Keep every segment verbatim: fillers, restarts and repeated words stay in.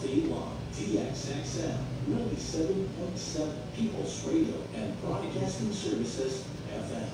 Stay on T X X M ninety-seven point seven People's Radio and Broadcasting Services F M.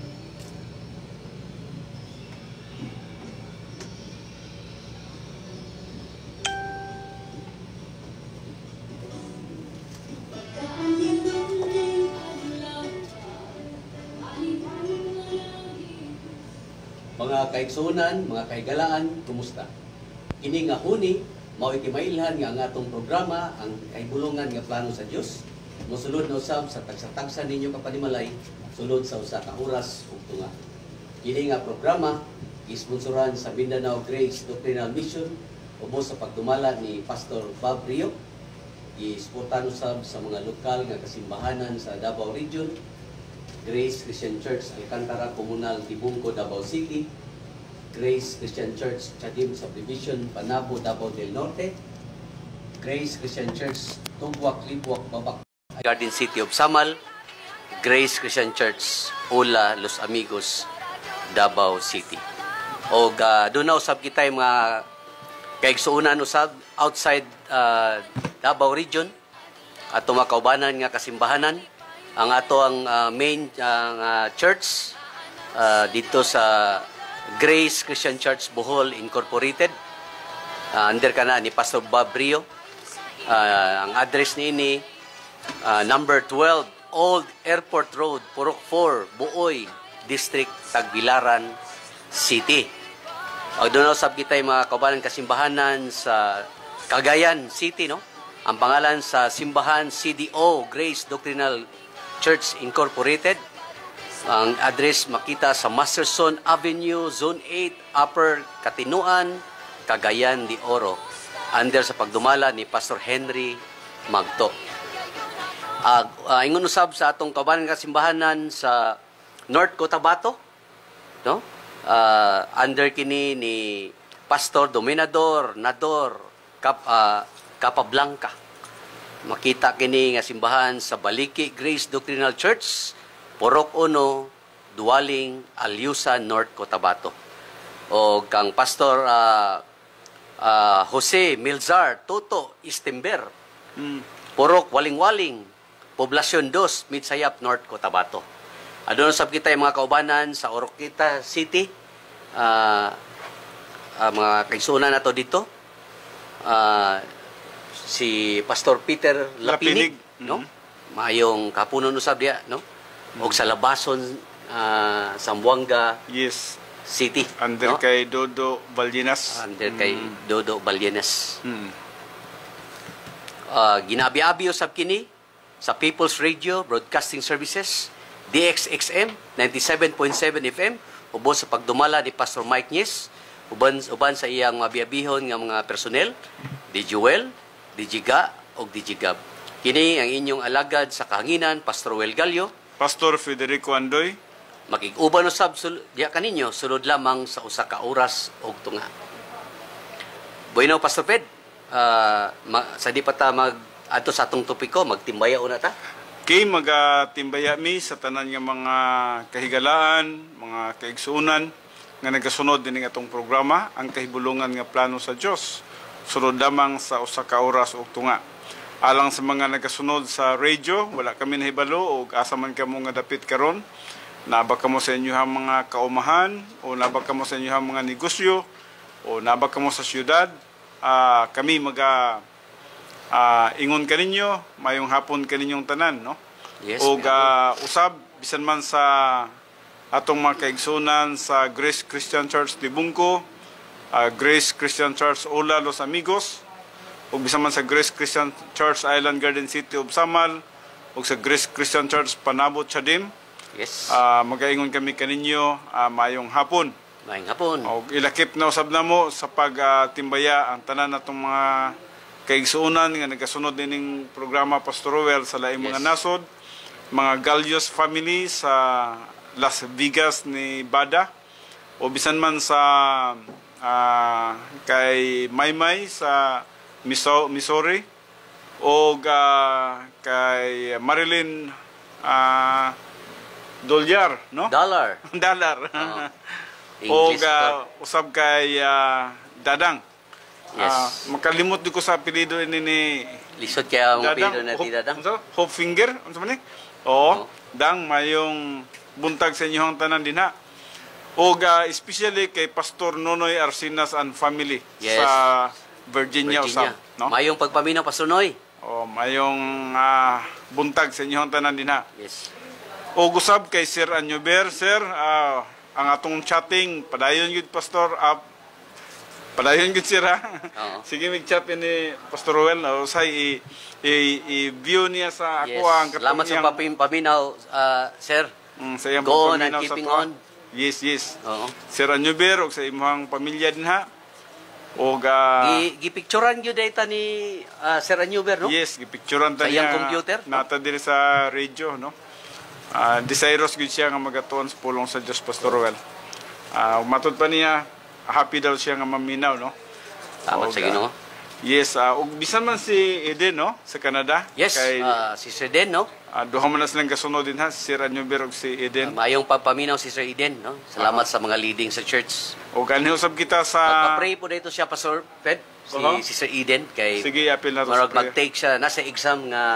Mga kaigsunan, mga kaigalaan, kumusta? Kini nga huni, mao ikimailhan nga ang atong programa, ang kahibulungan nga plano sa Dios. Mosulod na usab sa tagsa-tagsa ninyo kapanimalay, sulod sa usa ka oras ug tunga. Kini nga programa isponsoran sa Mindanao Grace Doctrinal Mission ubos sa pagdumala ni Pastor Bob Rio. Isportan usab sa mga lokal nga kasimbahanan sa Davao Region, Grace Christian Church Alcantara Comunal Tibungco, Davao City, Grace Christian Church Chadim Subdivision, Panabo, Davao del Norte, Grace Christian Church Tugwak, Libuak, Babak, Garden City of Samal, Grace Christian Church Ula, Los Amigos, Davao City. O uh, doon na usab kita yung mga kaigsuunan usab outside uh, Davao Region at mga kaubanan nga kasimbahanan. Ang ato ang uh, main uh, church uh, dito sa Grace Christian Church Bohol Incorporated. Uh, under ka na ni Pastor Bob Rio. Uh, ang address ni ini uh, number twelve Old Airport Road, Purok four, Buoy District, Tagbilaran City. O doon usab kita yung mga kaubanan kasimbahanan sa Cagayan City, no? Ang pangalan sa simbahan C D O Grace Doctrinal Church Incorporated. Ang address makita sa Masterson Avenue, Zone eight, Upper Katinuan, Cagayan de Oro. Under sa pagdumala ni Pastor Henry Magto. Uh, uh, ingon usab sa atong kaubanan kasimbahanan sa North Cotabato, no? Uh, under kini ni Pastor Dominador Nador Cap, uh, Capablanca. Makita kini nga simbahan sa Baliki Grace Doctrinal Church, Purok uno, Dualing, Alyusan, North Cotabato. O kang Pastor uh, uh, Jose Milzar Toto Istember, mm. Purok Waling-Waling, Poblasyon two, Midsayap, North Cotabato. Adun sab kita yung mga kaubanan sa Oroquita City, uh, uh, mga kaigsunan nato dito. Uh, si Pastor Peter Lapinig, Lapinig. no? Mm-hmm. Maayong kapunon usab diya, no? Mm-hmm. Og sa Labason, uh, Zamboanga, yes, City, under no? kay Dodo Balyenas. Under mm-hmm. kay Dodo Balyenas. Mm-hmm. Uh, ginabi-abi usab kini sa People's Radio Broadcasting Services, D X X M ninety-seven point seven F M, ubos sa pagdumala ni Pastor Mike Nyes, uban uban sa iyang mabiabihon nga mga personnel, D Joel, D Jiga o D Jigab. Kini ang inyong alagad sa kahanginan, Pastor Wel Gallo, Pastor Federico Andoy. Makig-uban usab diya kaninyo sulod lamang sa usa ka oras og tunga. Bueno, Pastor Fed, uh, ma, sa di pa ta mag ato sa atong topiko, magtimbaya una ta. Kay magatimbaya mi sa tanan nga mga kahigalaan, mga kaigsuunan nga nagasunod din ng atong programa, ang kahibulungan nga plano sa Dios. Sunod lamang sa usa ka oras ug tunga. Alang sa mga nagasunod sa radio, wala kami nahibalo o asa man kamo nga dapit karon. Naba kamo sa inyohang mga kaumahan o naba kamo sa inyohang mga negosyo o naba kamo sa syudad, uh, kami maga uh, ingon kaninyo, mayong hapon kaninyong tanan, no? Yes, o uh, usab bisan man sa atong mga kaigsunan sa Grace Christian Church Tibungco, uh, Grace Christian Church Ula, Los Amigos, o bisan man sa Grace Christian Church Island Garden City of Samal, o sa Grace Christian Church Panabo, Chadim. Yes. Uh, magaingon kami kaninyo, uh, mayong hapon. Mayong hapon. O ilakip na usab na mo sa pagtimbaya uh, ang tanan natong mga kaigsuunan nga nagasunod din ng programa Pastorowel sa laing yes. mga nasod, mga Galyos family sa Las Vegas ni Bada, o bisan man sa uh, kay Maymay sa Missouri, o uh, kay Marilyn uh, Dolyar, no? Dollar. Dollar. Oh. O uh, usab kay uh, Dadang. Yes. Ah, makalimot di ko sa apelido ini ni Lisod kaya ang Dadang, pilo na ti Hope- Dadang. unsa? Hope Finger, unsa man ni? Oo, Oo. dang mayong buntag sa inyong tanan din ha. O especially kay Pastor Nonoy Arsinas and family Yes. sa Virginia, Virginia. usab, no? Mayong pagpaminaw, Pastor Noy. O mayong ah, buntag sa inyong tanan din ha. Yes. O gusab kay Sir Anyuber, sir, ah, ang atong chatting padayon gyud Pastor up. Padayon gyud sir ha. Oo. Sige mig-chat ni Pastor Roel o say i- i- i-view niya sa Yes. ako ang Salamat sa katong papim- paminaw, ah, sir. Mm, sa iyang Go on and pagpaminaw sa keeping tuwa. on. Yes, yes. Oo. Sir Anyuber o sa imong pamilya din ha. O ga Gi gipicturean gyud data ni ah, Sir Anyuber, no? yes, gipicturean ta Sa iyang niya computer, no? nata diri sa radio, no. Ah, desirous gid siya nga magatuon sa pulong sa Dios, Pastor Roel. Ah, umatod pa niya, happy daw siya nga maminaw, no. Salamat O sa ga- Ginoo. Yes, ah, ug bisan man si Eden, no, sa Canada. Yes, Kay ah, si Sir Den, no? ah, duha man na silang kasunod din ha, si Sir Anyuber ug si Eden. Mayong pagpaminaw si Sir Eden, no? Salamat sa mga leading sa church. O kanhi usab kita sa Magpa-pray po dito siya, Pastor Fred, si, Oo. si Sir Eden, kay Sige, apil na to sa marag prayer. mag-take siya, nasa exam nga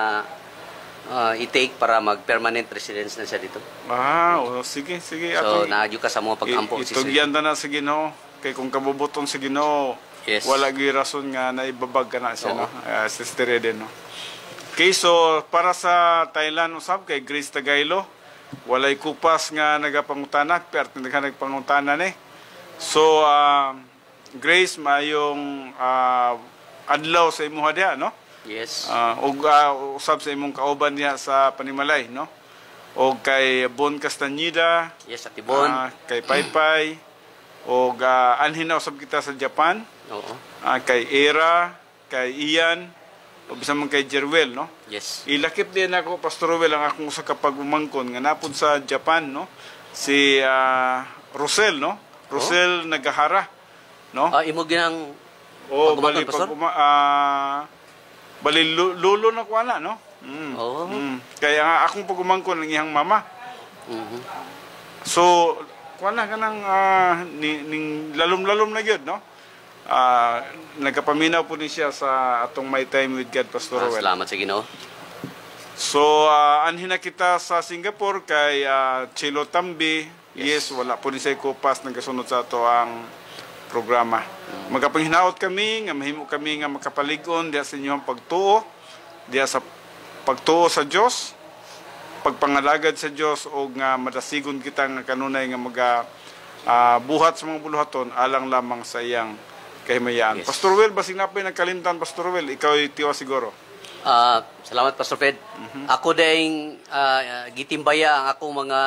ah, i-take para mag-permanent residence na siya dito. Ah, o, sige, sige. So, atong- naadyo ka sa mga pag-ampo I- si Sir. Itugyan ta na sa Ginoo kay kung kabubuton sa Ginoo Yes. wala gyud rason nga naibabag ka na siya, Oo. no, uh, Sister Eden, no. Okay, so para sa Thailand usab kay Grace Tagaylo walay kupas nga nagapangutana pero nagha nagpangutana ni. So ah, Grace mayong ah, adlaw sa imuha diha, no. Yes. Ah, ug ah, usab sa imong kauban diha sa Panimalay, no. O kay Bon Castañeda, Yes, at Tibon. ah, kay Paypay, o uh, anhin na usab kita sa Japan, Oo. ah, kay Era, kay Ian, o bisan man kay Jerwel, no? Yes. Ilakip din ako, Pastor Rowel, ang akong usa ka pagumangkon nga napod sa Japan, no? Si ah, Rosel, no? Rosel Nagahara, no? Ah, imo ginang O pagumangkon, bali Pastor? pag ah bali lu- lulo na ko ana, no? Mm. Oo. Mm. Kaya nga akong pagumangkon ng iyang mama. Mhm. So, kuha na ka ng ah, ni- ning lalom-lalom na gyud, no? Ah, nagkapaminaw po ni siya sa atong My Time with God, Pastor Ah, Rowel. salamat sa Ginoo. So, ah, anhin na kita sa Singapore kay ah, Chilo Tambi. Yes. Yes. wala po ni sa kupas nagasunod sa ato ang programa. Magkapanghinaot kami, nga mahimo kami nga makapaligon diya sa inyong pagtuo, diya sa pagtuo sa Dios, pagpangalagad sa Dios o nga madasigon kita nga kanunay nga maga ah, buhat sa mga buluhaton alang lamang sa iyang kahimayaan. Yes. Pastor Will, basig na pa nagkalimtan, Pastor Will, ikaw ay tiwa siguro. Ah, salamat Pastor Fred. Mhm. Ako ding ah, gitimbaya ang akong mga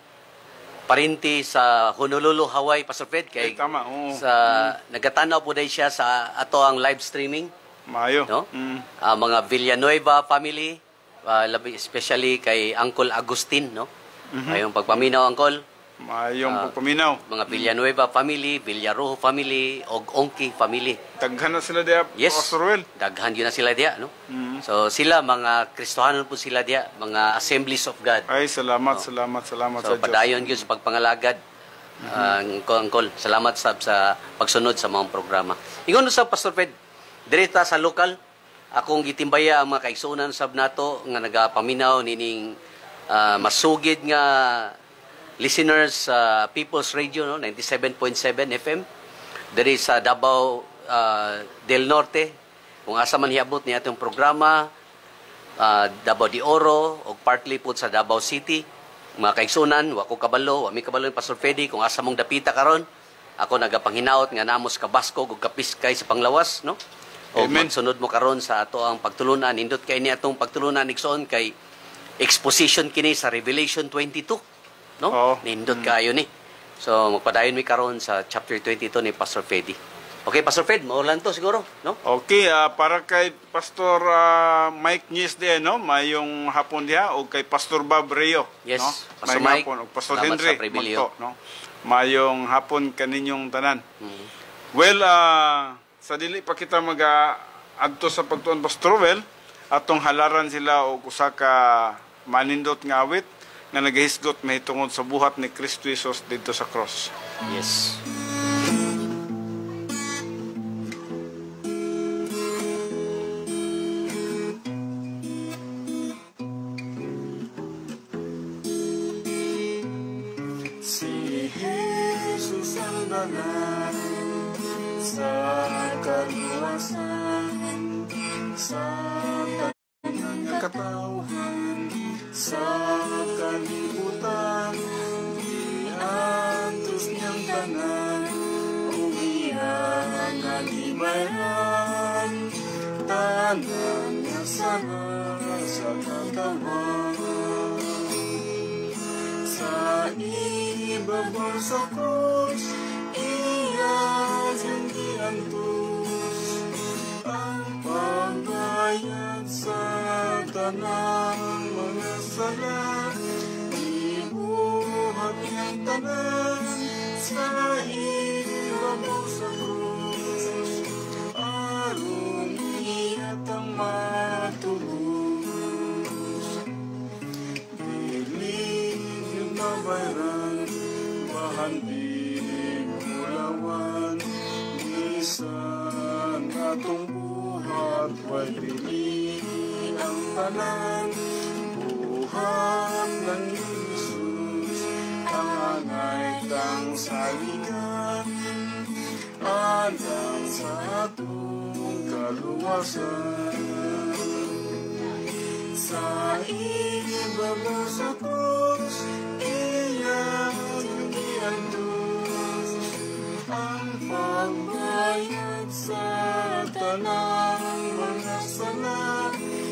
parinti sa Honolulu, Hawaii, Pastor Fred, kay Eh, tama, oo. sa nagatanaw po dahil siya sa ato ang live streaming, Maayo. no? Mm. Ah, mga Villanueva family, ah, labi- especially kay Uncle Agustin, no? Mhm. Ayong pagpaminaw, Uncle. Maayong Ah, pagpaminaw. Mga Villanueva family, Villarojo family, og Ongki family. Daghan na sila diya, Yes. Pastor Will. Daghan yun na sila diya, no? Mhm. So sila mga Kristohanon po sila diya, mga Assemblies of God. Ay, salamat, salamat, salamat So sa Diyos. padayon gyud sa pagpangalagad. Ang uh, salamat sab sa pagsunod sa mga programa. Ingon sa Pastor Fred, direta sa lokal, akong gitimbaya ang mga kaigsunan sab nato nga nagapaminaw nining ah, masugid nga listeners sa People's Radio, no, ninety-seven point seven F M. Diri sa Davao ah, del Norte, kung asa man hiabot ni atong programa, ah, Davao de Oro o partly po sa Davao City. Mga kaigsunan, wa ko kabalo, wa mi kabalo ni Pastor Freddy kung asa mong dapita karon. Ako nagapanghinaot nga namos kabaskog ug kapiskay sa panglawas, no? O Amen. magsunod mo karon sa ato ang pagtulunan, nindot kay ni atong pagtulunan igsoon kay exposition kini sa Revelation twenty-two, no? Oo. Nindot kayo ni. So magpadayon mi karon sa chapter twenty-two ni Pastor Freddy. Okay, Pastor Fred, maulan to siguro, no? Okay, ah, para kay Pastor ah, Mike Nyes din, no? Mayong hapon diha o kay Pastor Bob Reo, Yes, no? Pastor Mayong Mike, hapon, o Pastor salamat Henry, sa pribilehyo. Magto, no? Mayong hapon kaninyong tanan. Mhm. Well, ah, sa dili pa kita maga adto sa pagtuon, Pastor Well, atong halaran sila og usa ka manindot nga awit nga nagahisgot mahitungod sa buhat ni Kristo Jesus dito sa cross. Yes. tanan sa kaluwasan, sa tanan nga katawhan, sa kalibutan, iantos niyang tanan, umiyan nga limayan, tanan nga sana sa katawan. Sa ibabaw sa krus, iyas yung giantos, ang pagbayad sa tanang mga sala, ibuhat niyang tanan sa ibabaw sa krus, aron iyat ang matubos. Believe yung mabayaran, mahandig mulawan, bisan atong buhat, way pili ang tanan, buhat ng Jesus, ang angay tang saligan, alang sa atong kaluwasan. Sa ibabaw sa krus, iyan yung giantos, ang pagbayad sa tanang mga sala,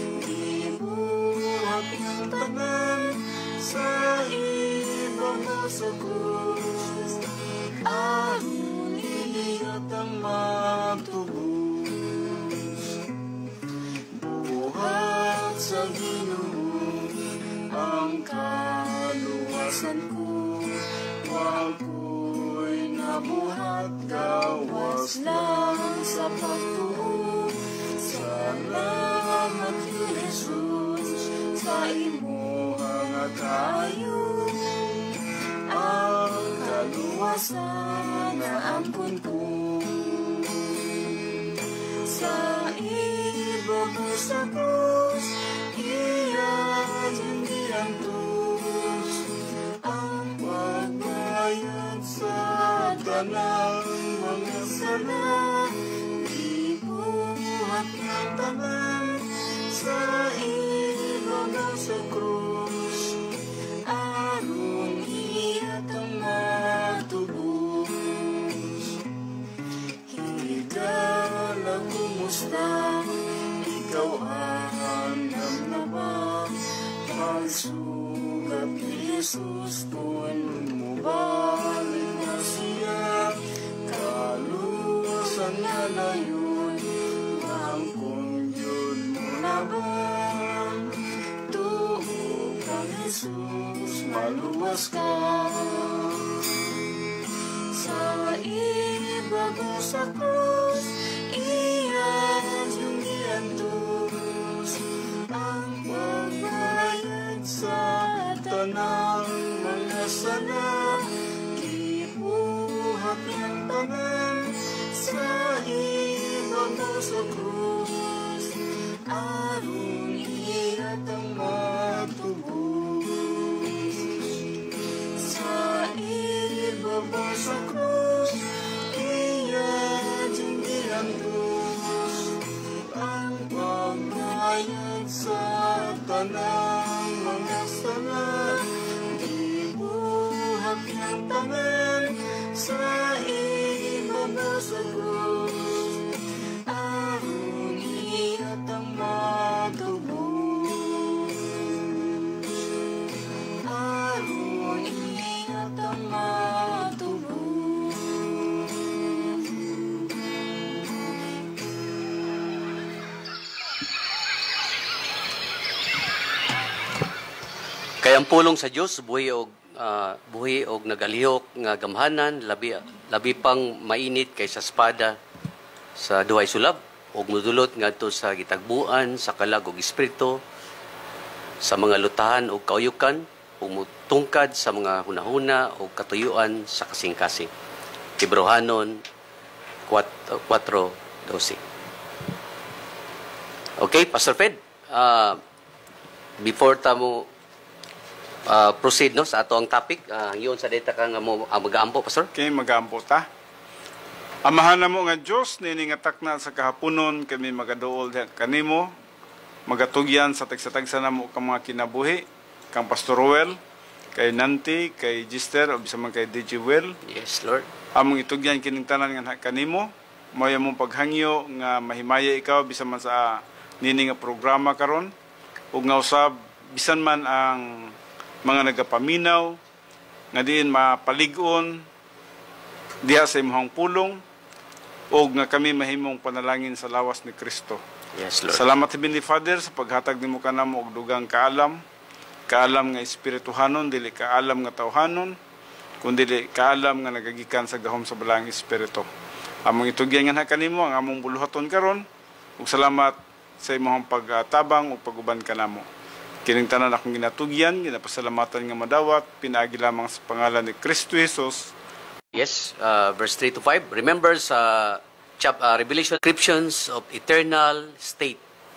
ibuhat ng tanan sa ibabaw sa krus, aron iyat ang matubos. Buhat sa Ginoo ang kaluwasan ko, wag ko'y nabuhat, gawas lang sa pagtuo. Salamat kay Jesus sa imo nga kayo, ang kaluwasan na ampun ko. Sa ibabaw sa krus, iyan yung giantos, ang pagbayad sa tanang mga sala, ibuhat ng tanan sa ibabaw sa krus, aron iyat ang matubos. Higala kumusta, ikaw ang namnama, magsugat ni Jesus kung mubalik na siya, kaluwasan na layon, mangkong yun mo na ba? Tuog kang Jesus, maluwas ka. Sa ibabaw sa krus, iyan yung giantos, ang pagbayad sa tanang mga sala, ibuhat ng tanan sa ibabaw sa krus, aron iyat ang matubos. Sa ibabaw sa krus, iyat yung giantos, ang pagbayad sa tanang mga sala, ibuhat ng tanan sa ibabaw sa krus, aron iyat ang matubos, aron iyat ang matubos. Kay ang pulong sa Dios buhi og ah, buhi og nagalihok nga gamhanan, labi labi pang mainit kaysa espada sa duhay sulab, og modulot ngadto sa gitagbuan sa kalag ug espiritu, sa mga lutahan ug kauyukan, ug mutungkad sa mga hunahuna ug katuyuan sa kasing-kasing. Hebrehanon four twelve. Okay, Pastor Fred, uh, before tamo uh, proceed no sa ato ang topic, uh, yun sa data ka nga mo uh, mag-aampo, Pastor. Okay, mag-aampo ta. Amahan na mo nga Diyos, niningatak na sa kahaponon, kami magaduol diha kanimo, magatugyan sa tagsa-tagsa na mo kang mga kinabuhi, kang Pastor Ruel, kay Nanti, kay Gister, o bisa man kay D J Will. Yes, Lord. Among itugyan kining tanan nga kanimo, mao mong paghangyo nga mahimaya ikaw bisa man sa nini nga programa karon, ug nga usab bisan man ang mga nagapaminaw nga diin mapalig-on diha sa imong pulong o nga kami mahimong panalangin sa lawas ni Kristo. Yes, Lord. Salamat Heavenly Father sa paghatag nimo kanamo og dugang kaalam, kaalam nga espirituhanon dili kaalam nga tawhanon, kundi kaalam nga nagagikan sa gahom sa balaang espiritu. Among itugyan nga kanimo ang among buluhaton karon ug salamat sa imong pagtabang ug paguban kanamo. Kining tanan akong ginatugyan, ginapasalamatan nga madawat, pinaagi lamang sa pangalan ni Kristo Jesus. Yes, uh, verse three to five. Remember sa chap, uh, Revelation, descriptions of eternal state.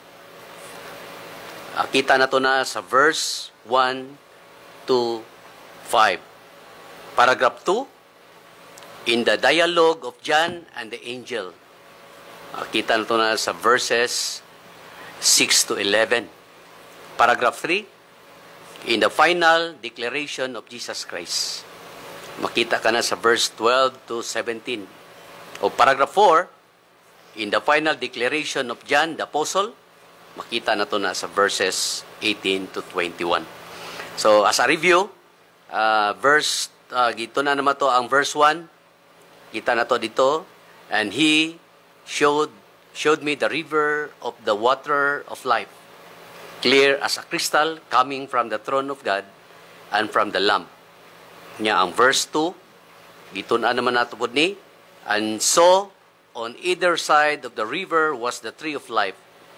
Uh, kita na to na sa verse one to five. Paragraph two, in the dialogue of John and the angel. Uh, kita na to na sa verses six to eleven. Paragraph three, in the final declaration of Jesus Christ. Makita ka na sa verse twelve to seventeen. O paragraph four, in the final declaration of John the Apostle, makita na to na sa verses eighteen to twenty-one. So, as a review, uh, verse, uh, gito na naman to ang verse one, kita na to dito, and he showed, showed me the river of the water of life, clear as a crystal, coming from the throne of God and from the Lamb. Nya ang verse two, dito na naman nato pod ni, and so on either side of the river was the tree of life,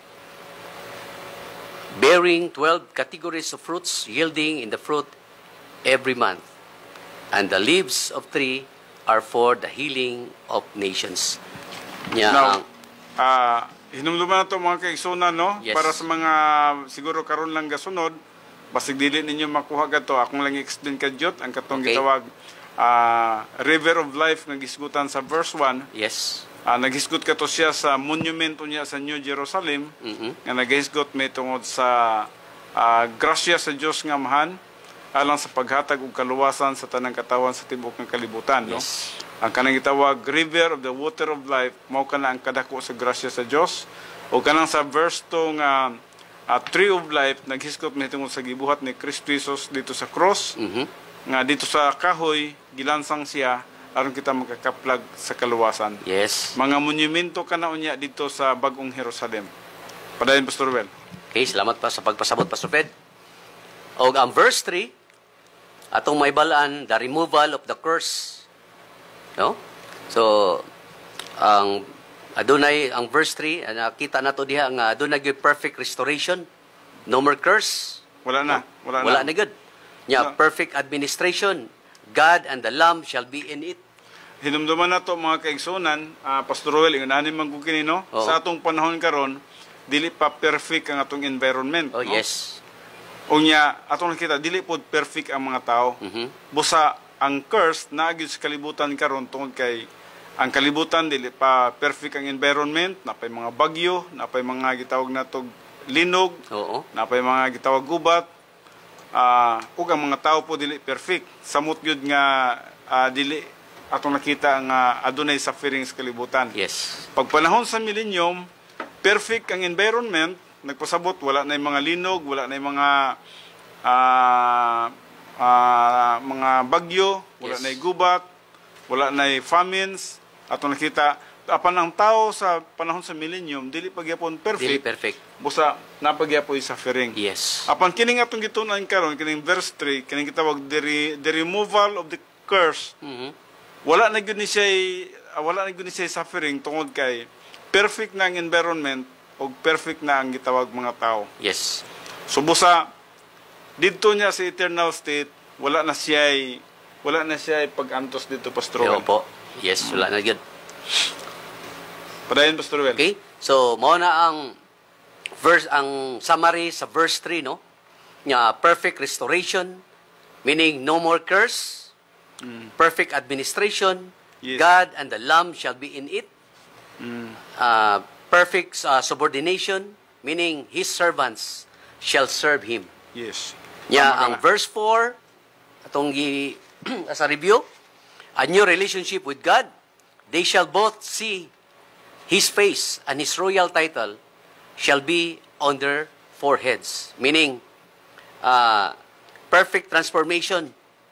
bearing twelve categories of fruits, yielding in the fruit every month. And the leaves of tree are for the healing of nations. Nya Now, ang uh, hinumduman na ito mga kaigsunan, no? Yes. Para sa mga siguro karon lang gasunod, basig dili ninyo makuha gato, akong lang explain kadyot ang katong Okay. gitawag uh, River of Life nga gisgutan sa verse one. yes. Uh, naghisgot ka to siya sa monumento niya sa New Jerusalem, Mhm. nga naghisgot may tungod sa uh, grasya sa Dios nga mahan alang sa paghatag og kaluwasan sa tanang katawan sa tibuok ng kalibutan, no? Yes. Ang kanang gitawag River of the Water of Life mao kana ang kadako sa grasya sa Dios. O kanang sa verse two nga uh, Tree of Life naghisgot may tungod sa gibuhat ni Kristo Jesus dito sa cross, Mhm. nga dito sa kahoy gilansang siya aron kita magkakaplag sa kaluwasan. Yes. Mga monumento ka na unya dito sa bagong Jerusalem. Padayon, Pastor Well. Okay, salamat pa sa pagpasabot, Pastor Fred. O ang verse three, atong may balaan, the removal of the curse. No? So, ang adunay, ang verse three, nakita na to diha, ang adunay gyud perfect restoration. No more curse. Wala na. Wala, Wala na. na good. Nya, Wala. perfect administration. God and the Lamb shall be in it. Hinumduman na to mga kaigsunan, uh, Pastor Well, ingunanin man ko kini, no? Oo. Sa atong panahon karon, dili pa perfect ang atong environment. Oh, no? yes. Unya, atong nakita, dili po perfect ang mga tao. Mhm. Busa, ang curse na gyud sa kalibutan karon tungod kay ang kalibutan dili pa perfect ang environment, napay mga bagyo, napay mga gitawag natog linog, Oo. napay mga gitawag gubat. Ah, ug ang mga tao po dili perfect. Samot gyud nga ah, dili atong nakita nga adunay suffering sa kalibutan. Yes. Pag panahon sa millennium, perfect ang environment, nagpasabot wala na mga linog, wala na mga ah, ah, mga bagyo, wala Yes. na gubat, wala na famines. Atong nakita apan ang tao sa panahon sa millennium dili pa gyapon Dili perfect. perfect. Busa napagyapoy suffering. Yes. Apan kining atong gitunan karon kining verse three kining gitawag the, re, the removal of the curse, Mhm. wala na gyud ni siya wala na gyud ni siya suffering tungod kay perfect na ang environment o perfect na ang gitawag mga tao. Yes. So busa didto niya sa eternal state, wala na siya wala na siya pag-antos dito, Pastor Yo Well. po. Yes, wala na good. Padayon, Pastor Well. Okay? So, mao na ang verse, ang summary sa verse three, no? Nga perfect restoration, meaning no more curse, perfect administration, Yes. God and the Lamb shall be in it. Mm. Uh, perfect uh, subordination, meaning His servants shall serve Him. Yes. Yeah, Tama ka ang na. verse four, atong gi, as a review, a new relationship with God, they shall both see His face and His royal title shall be on their foreheads. Meaning, uh, perfect transformation.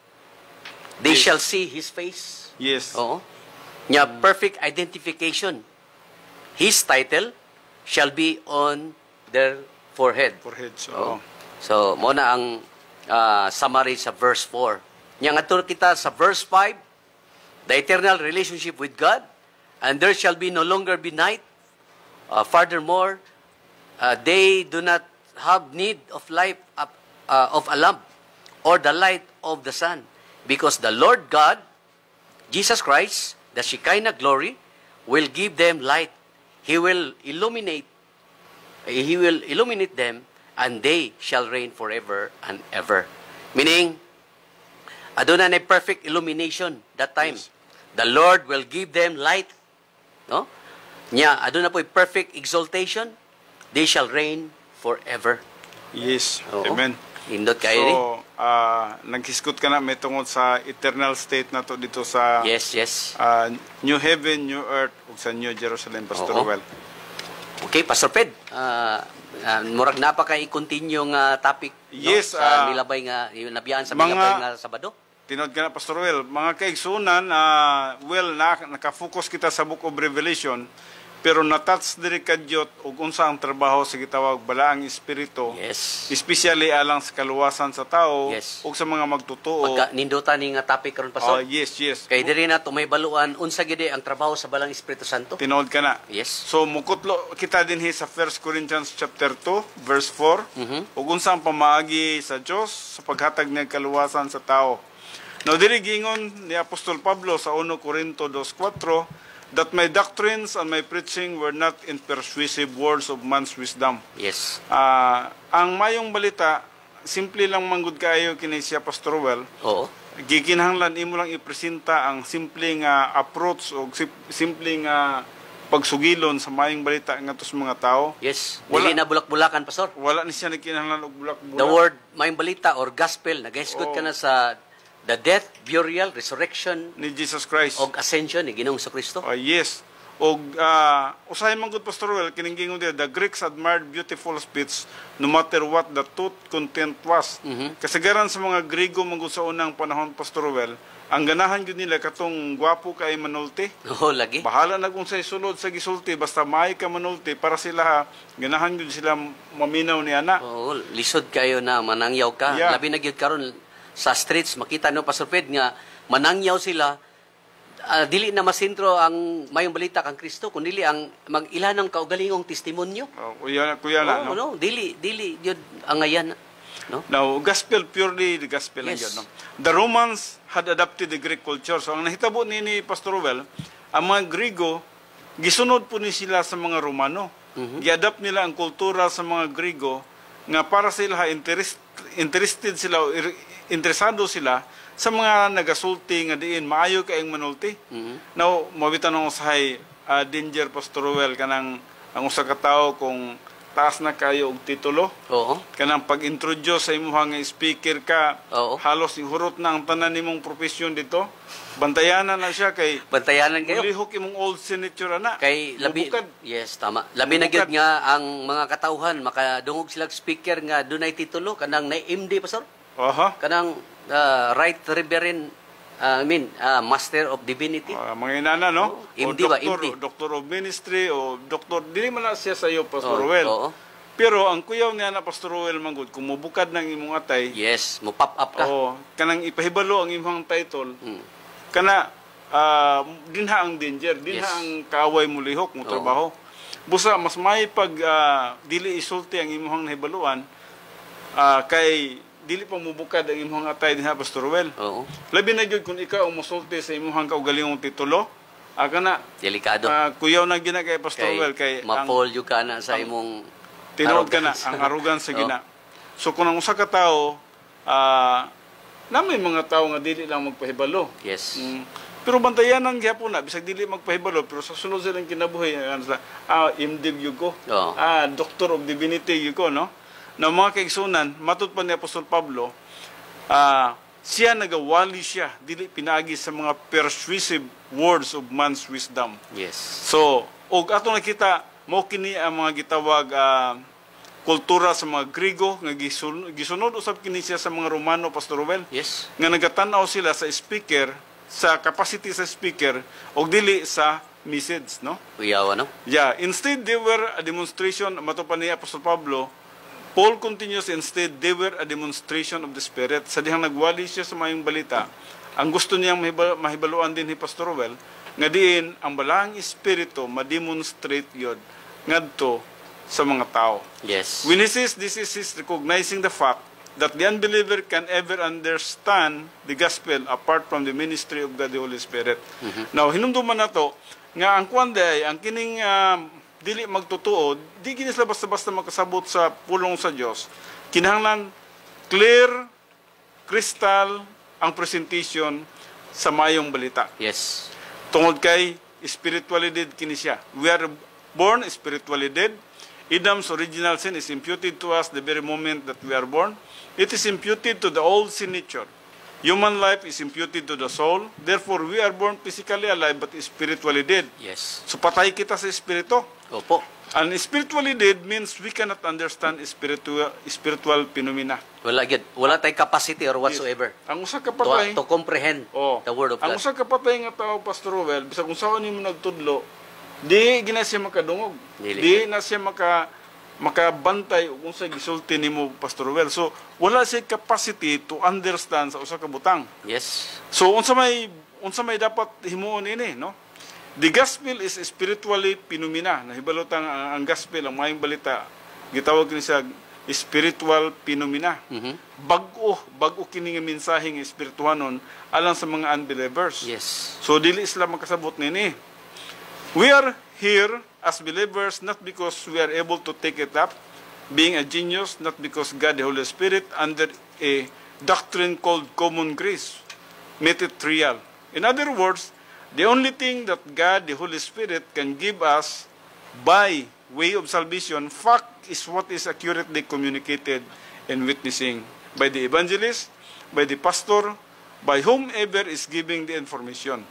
They Yes. shall see His face. Yes. Oo. Yeah, perfect identification. His title shall be on their forehead. Foreheads. Oo. Oo. So, mo na ang uh, summary sa verse four. Nya nga kita sa verse five, the eternal relationship with God, and there shall be no longer be night. Uh, furthermore, uh, they do not have need of light uh, uh, of a lamp or the light of the sun, because the Lord God, Jesus Christ, the Shekinah glory, will give them light. He will illuminate. He will illuminate them, and they shall reign forever and ever. Meaning, aduna na perfect illumination that time. Yes. The Lord will give them light. No? Nya, aduna po perfect exaltation. They shall reign forever. Yes. Oo. Amen. Indot kayo ni. So, uh, naghiskot ka na may tungod sa eternal state na to dito sa Yes, yes. uh, New Heaven, New Earth, ug sa New Jerusalem, Pastor Oo. Ruel. Okay, Pastor Ped. Uh, uh, murag na pa kay continue nga topic, no? Yes, sa ah, nilabay nga yung nabiyaan sa mga- nilabay nga Sabado. Tinod ka na, Pastor Ruel. Mga kaigsunan, uh, well, na, nakafocus kita sa Book of Revelation, pero natouch diri kadyot ug unsa ang trabaho sa gitawag balaang espiritu, Yes. especially alang sa kaluwasan sa tao Yes. ug sa mga magtutuo. Pagka nindutan ni nga topic karon Oh, Pastor. yes, yes. Kay diri na tumay baluan unsa gid ang trabaho sa balang Espiritu Santo. Tinod ka na. Yes. So mukutlo kita dinhi sa First Corinthians chapter two verse four. Mhm. Ug unsa ang pamaagi sa Dios sa paghatag niya kaluwasan sa tao. Now diri gingon ni Apostol Pablo sa First Corinto two four that my doctrines and my preaching were not in persuasive words of man's wisdom. Yes. Ah, ang mayong balita simple lang manggod kaayo kini siya Pastor Well. Oo. Gikinahanglan imo lang ipresenta ang simpleng nga approach o sim- simpleng nga pagsugilon sa mayong balita ngadto sa mga tao. Yes. Wala- Dili na bulak-bulakan Pastor. Wala ni siya nagkinahanglan og bulak-bulak. The word mayong balita or gospel nagahisgot ka Oo. na sa the death, burial, resurrection ni Jesus Christ. og ascension ni Ginoong Kristo. Ah, yes. Og uh, usahay man gud Pastor Well kining gingon dia, the Greeks admired beautiful speech no matter what the truth content was. Mhm. Kasagaran sa mga Griego man gud sa unang panahon Pastor Well, ang ganahan gud nila katong gwapo kay manulti. Oo, lagi. Bahala na kung sa sulod sa gisulti basta may ka manulti para sila ha, ganahan gud sila maminaw ni ana. Oo, lisod kayo na manangyaw ka. Yeah. Labi na gyud karon sa streets makita no Pastor Ped nga manangyaw sila. Ah, dili na masintro ang mayong balita kang Kristo kundi ang mag-ilan ng kaugalingong testimonyo. Oh, kuya kuya na Oo, no. no, dili dili yun ang ngayan, no? Now, gospel purely the gospel lang Yes. yun, no? The Romans had adopted the Greek culture. So ang nahitabo ni ni Pastor Well, ang mga Grigo gisunod po ni sila sa mga Romano. Mhm. Gi-adapt nila ang kultura sa mga Grigo nga para sila ha, interest, interested sila o ir- interesado sila sa mga nagasulti nga diin maayo kaayong manulti. Mhm. Now, mabitan ng usahay uh, danger Pastor Well kanang ang usa ka tawo kung taas na kayo og titulo, Oo. kanang pag-introduce sa imuha nga speaker ka, Oo. halos ihurot na ang tanan nimong profesyon dito. Bantayanan na siya kay Bantayanan kayo. ulihok imong old signature ana. Kay labi Mubukad. yes tama. Labi na gyud Mubukad. nga ang mga katawhan makadungog sila og speaker nga dunay titulo kanang na M D Pastor. Aha. Kanang uh, Right Reverend uh, I mean uh, Master of Divinity. Ah, mga inana no? Oo. M D ba? doctor, M D. doctor of ministry o doctor dili man na siya sa iyo Pastor Oo, Ruel. oo. Pero ang kuyaw niya na Pastor Ruel manggod kung mubukad ng imong atay, Yes, mo pop up ka. oo, kanang ipahibalo ang imong title, Mm. kana ah, dinha ang danger, dinha Yes. ang kaaway mo lihok mo Oo. trabaho. Busa mas may pag ah, dili isulti ang imong nahibaluan ah, kay dili pa mubukad ang imong atay dinha Pastor Ruel. Oo. Labi na gyud kung ikaw ang mosulti sa imong kaugalingong titulo, ah, kana Delikado. ah, kuyaw na gina kay Pastor Kay Ruel kay ang mapolyo ka na sa ang- imong tinuod ka na arrogance. ang arrogance sa Oo. gina. So kung ang usa ka tawo ah na may mga tawo nga dili lang magpahibalo. Yes. Mm. Pero bantayanan gyapon na bisag dili magpahibalo pero sa sunod silang kinabuhi ano sa ah imdig yugo. Oo. Ah Doctor of Divinity yugo no. Na mga kaigsunan matud pa ni Apostol Pablo ah siya nagawali siya dili pinaagi sa mga persuasive words of man's wisdom. Yes. So, og ato nakita mo kini ang mga gitawag ah, kultura sa mga Grigo nga gisun- gisunod usab kini siya sa mga Romano, Pastor Ruel. Yes. Nga nagatan-aw sila sa speaker, sa capacity sa speaker og dili sa message, no? Uyawa, no? Yeah, instead they were a demonstration mato pa ni Apostol Pablo. Paul continues, instead, they were a demonstration of the Spirit. Sa dihang nagwali siya sa mayong balita, ang gusto niyang mahibal- mahibaluan din ni Pastor Ruel, nga diin, ang balang Espiritu ma-demonstrate yun ngadto sa mga tao. Yes. When he says this is his recognizing the fact that the unbeliever can ever understand the gospel apart from the ministry of God the Holy Spirit. Now, hinumduman na to, nga ang kuanday, ang kining ah, dili magtutuo, di gini sila basta-basta makasabot sa pulong sa Dios. Kinahanglan clear, crystal ang presentation sa mayong balita. Yes. Tungod kay spiritually dead kini siya. We are born spiritually dead. Adam's original sin is imputed to us the very moment that we are born. It is imputed to the old sin nature. Human life is imputed to the soul. Therefore, we are born physically alive but spiritually dead. Yes. So patay kita sa espiritu. Opo. And spiritually dead means we cannot understand spiritual spiritual phenomena. Wala gid, wala tay capacity or whatsoever Ang usa ka to, patay, to comprehend oh, the word of ang God. usa ka patay nga tao, Pastor Roel, bisag kung saan nimo nagtudlo, di gina siya makadungog. Dili. Di na siya maka makabantay kung sa gisulti nimo, Pastor Roel. So wala siya capacity to understand sa usa ka butang. Yes. So unsa may unsa may dapat himuon ini, no? The gospel is spiritually phenomena. Nahibalotang ang, ang gospel, ang mayong balita, gitawag kini sa spiritual phenomena. Mhm. Bag-o, bag-o kini nga mensaheng espirituhanon alang sa mga unbelievers. Yes. So dili sila makasabot nini. We are here as believers not because we are able to take it up, being a genius, not because God the Holy Spirit under a doctrine called common grace made it real. In other words, the only thing that God the Holy Spirit can give us by way of salvation, fact, is what is accurately communicated and witnessing by the evangelist, by the pastor, by whomever is giving the information.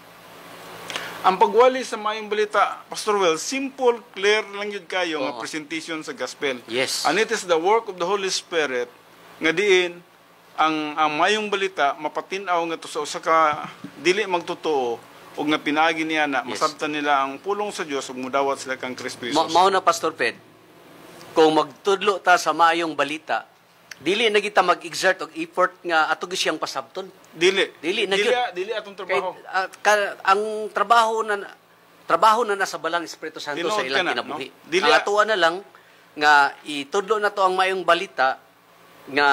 Ang pagwali sa mayong balita, Pastor Well, simple, clear lang yun kayo nga Oo. presentation sa gospel. Yes. And it is the work of the Holy Spirit nga diin ang ang mayong balita mapatinaw nga to sa usa ka dili magtotoo ug nga pinaagi niya na Yes. masabtan nila ang pulong sa Dios ug mudawat sila kang Kristo Ma- Jesus. mao na Pastor Ped. Kung magtudlo ta sa maayong balita, dili na kita mag-exert og effort nga ato gi siyang pasabton. Dili. Dili na dili, gyud. dili atong Kay, trabaho. ah, ka- ang trabaho na trabaho na nasa balang Espiritu Santo Tinuod sa ka ilang na, kinabuhi. no? Dili- Ang atuan na lang nga itudlo na to ang maayong balita nga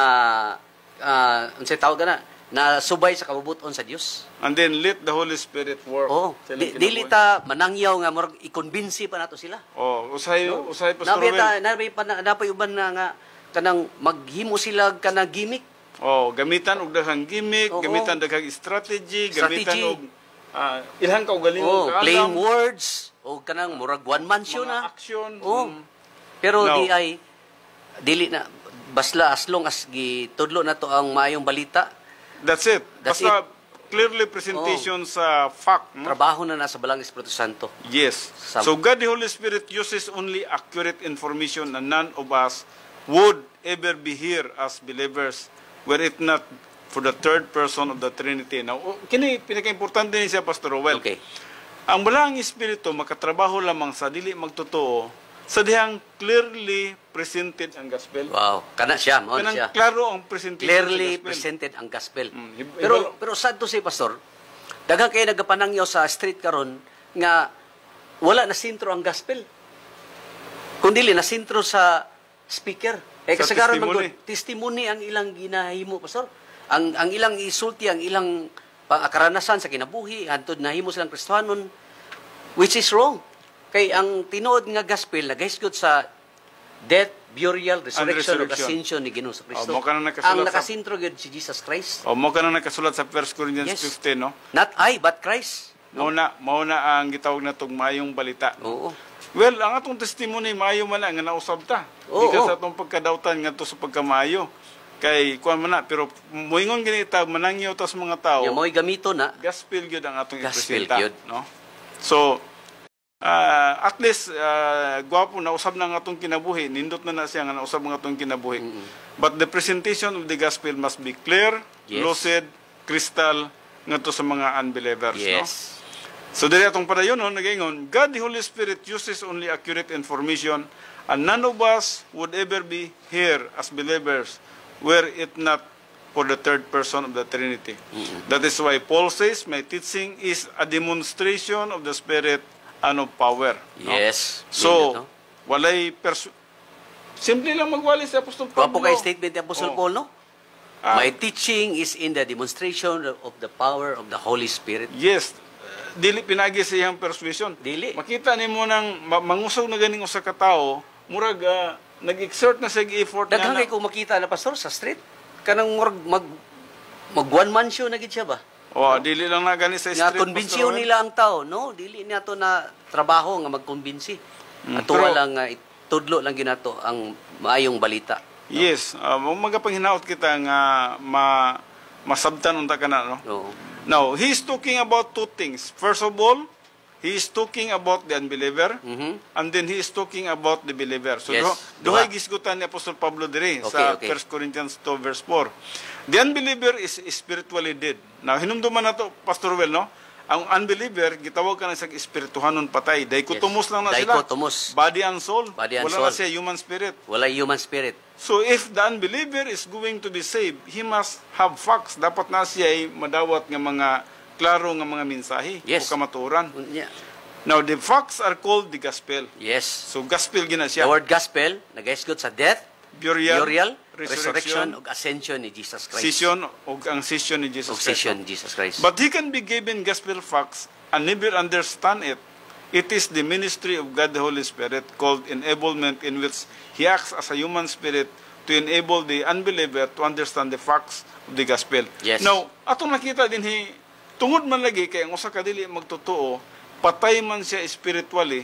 uh, unsay tawag na na subay sa kabubuton sa Dios. And then let the Holy Spirit work. Oh, sa di, ilang dili kinabuhi. ta manangyaw nga murag i-convince pa nato sila. Oh, usahay usahay Pastor Nabi Well. ta nabi pa na napay uban na nga kanang maghimo sila kanang gimmick. Oh, gamitan og daghang gimmick, Oo. gamitan daghang strategy, Strategy. gamitan og ah, ilhan ka og galing Oh, og playing words o kanang murag one man show mga na. action. Oh. mm. Pero Now- di ay dili na basla as long as gitudlo na to ang maayong balita, That's it. That's Basta clearly presentation sa fact. No? trabaho na nasa balang Espiritu Santo. Yes. Sa- So God the Holy Spirit uses only accurate information and none of us would ever be here as believers were it not for the third person of the Trinity. Now, o- kini pinaka-importante ni siya, Pastor Rowell. Okay. Ang balang Espiritu makatrabaho lamang sa dili magtotoo sa dihang clearly presented ang gospel. Wow, kana siya, mao na Kanang siya. klaro ang presentation Clearly sa gospel. presented ang gospel. Mm, hib- Pero hibalo- pero sad to say pastor, daghang kay nagapanangyaw sa street karon nga wala na sentro ang gospel. Kundi na sentro sa speaker. Eh Sa kasagaran testimony. man testimony ang ilang ginahimo pastor. Ang ang ilang isulti, ang ilang pang-akaranasan sa kinabuhi, hantod nahimo silang Kristohanon, which is wrong. Kay ang tinuod nga gospel nagahisgot sa death, burial, resurrection, ug resurrection. ascension ni Ginoo sa Kristo. Oh, mo ka na nakasulat Ang sa- nakasintro gyud si Jesus Christ. O mo ka na nakasulat sa First Corinthians Yes. fifteen, no? Not I, but Christ. Mao na mao na ang gitawag na tong maayong balita. Oo. Well, ang atong testimony maayo man na nga nausab ta. Oo, Di ka oo. sa atong pagkadawtan ngadto sa pagkamaayo. Kay kuan man na, pero moingon gini ta manangyaw ta sa mga tao. Yung mo'y gamito na. Gospel gyud ang atong Gospel ipresenta, gyud. no? So, uh, at least uh, gwapo na usab na ang atong kinabuhi, nindot na na siya nga nausab ang atong kinabuhi. But the presentation of the gospel must be clear, Yes. lucid, crystal ngadto sa mga unbelievers, no? Yes. So dili atong padayon no nagaingon, God the Holy Spirit uses only accurate information and none of us would ever be here as believers were it not for the third person of the Trinity. That is why Paul says, my teaching is a demonstration of the Spirit and of power. no? Yes. So, Yun, no? walay persu... Simple lang magwali si Apostol Wapo Pablo. kay statement ni Apostle Oh. Paul, no? Ah. My teaching is in the demonstration of the power of the Holy Spirit. Yes. Dili pinagi sa iyang persuasion. Dili. Makita nimo nang ma- mangusog na ganing usa ka tawo, murag ah, nag-exert na sa effort Daghang na. kay ko makita na pastor sa street. Kanang murag mag mag one man show na gid siya ba? Oh, dili lang na gani sa Nga street. konbinsyon Pastor Roel. nila ang tao, no? Dili niya to na trabaho nga magkumbinsi. Mm, Ato pero- lang nga itudlo lang ginato ang maayong balita. Yes, uh, magapanginaot kita nga ma masabtan unta kana no. Oo. Now, he is talking about two things. First of all, he is talking about the unbeliever, Mhm. and then he is talking about the believer. So, Yes, duha, duhay duha. gisgutan ni Apostol Pablo dire Okay, sa okay. First Corinthians two verse four. The unbeliever is spiritually dead. Now, hinumduman na to, Pastor Well, no? Ang unbeliever, gitawag ka na sa espirituhanon patay. Daikotomos lang na sila. Daikotomos. Body and soul. Body and Wala na soul. siya human spirit. Wala human spirit. So if the unbeliever is going to be saved, he must have facts. Dapat na siya ay madawat ng mga klaro ng mga mensahe Yes. o kamaturan. Unya. Now, the facts are called the gospel. Yes. So, gospel gina The siya. word gospel nagaisgot sa death, Burial, burial, resurrection, resurrection, ug ascension ni Jesus Christ. session, o ang session ni Jesus Ug Christ. session ni Jesus Christ. But he can be given gospel facts and never understand it. It is the ministry of God the Holy Spirit called enablement, in which he acts as a human spirit to enable the unbeliever to understand the facts of the gospel. Yes. Now, atong nakita din hi, tungod man lagi kay ang usa ka dili magtotoo, patay man siya spiritually.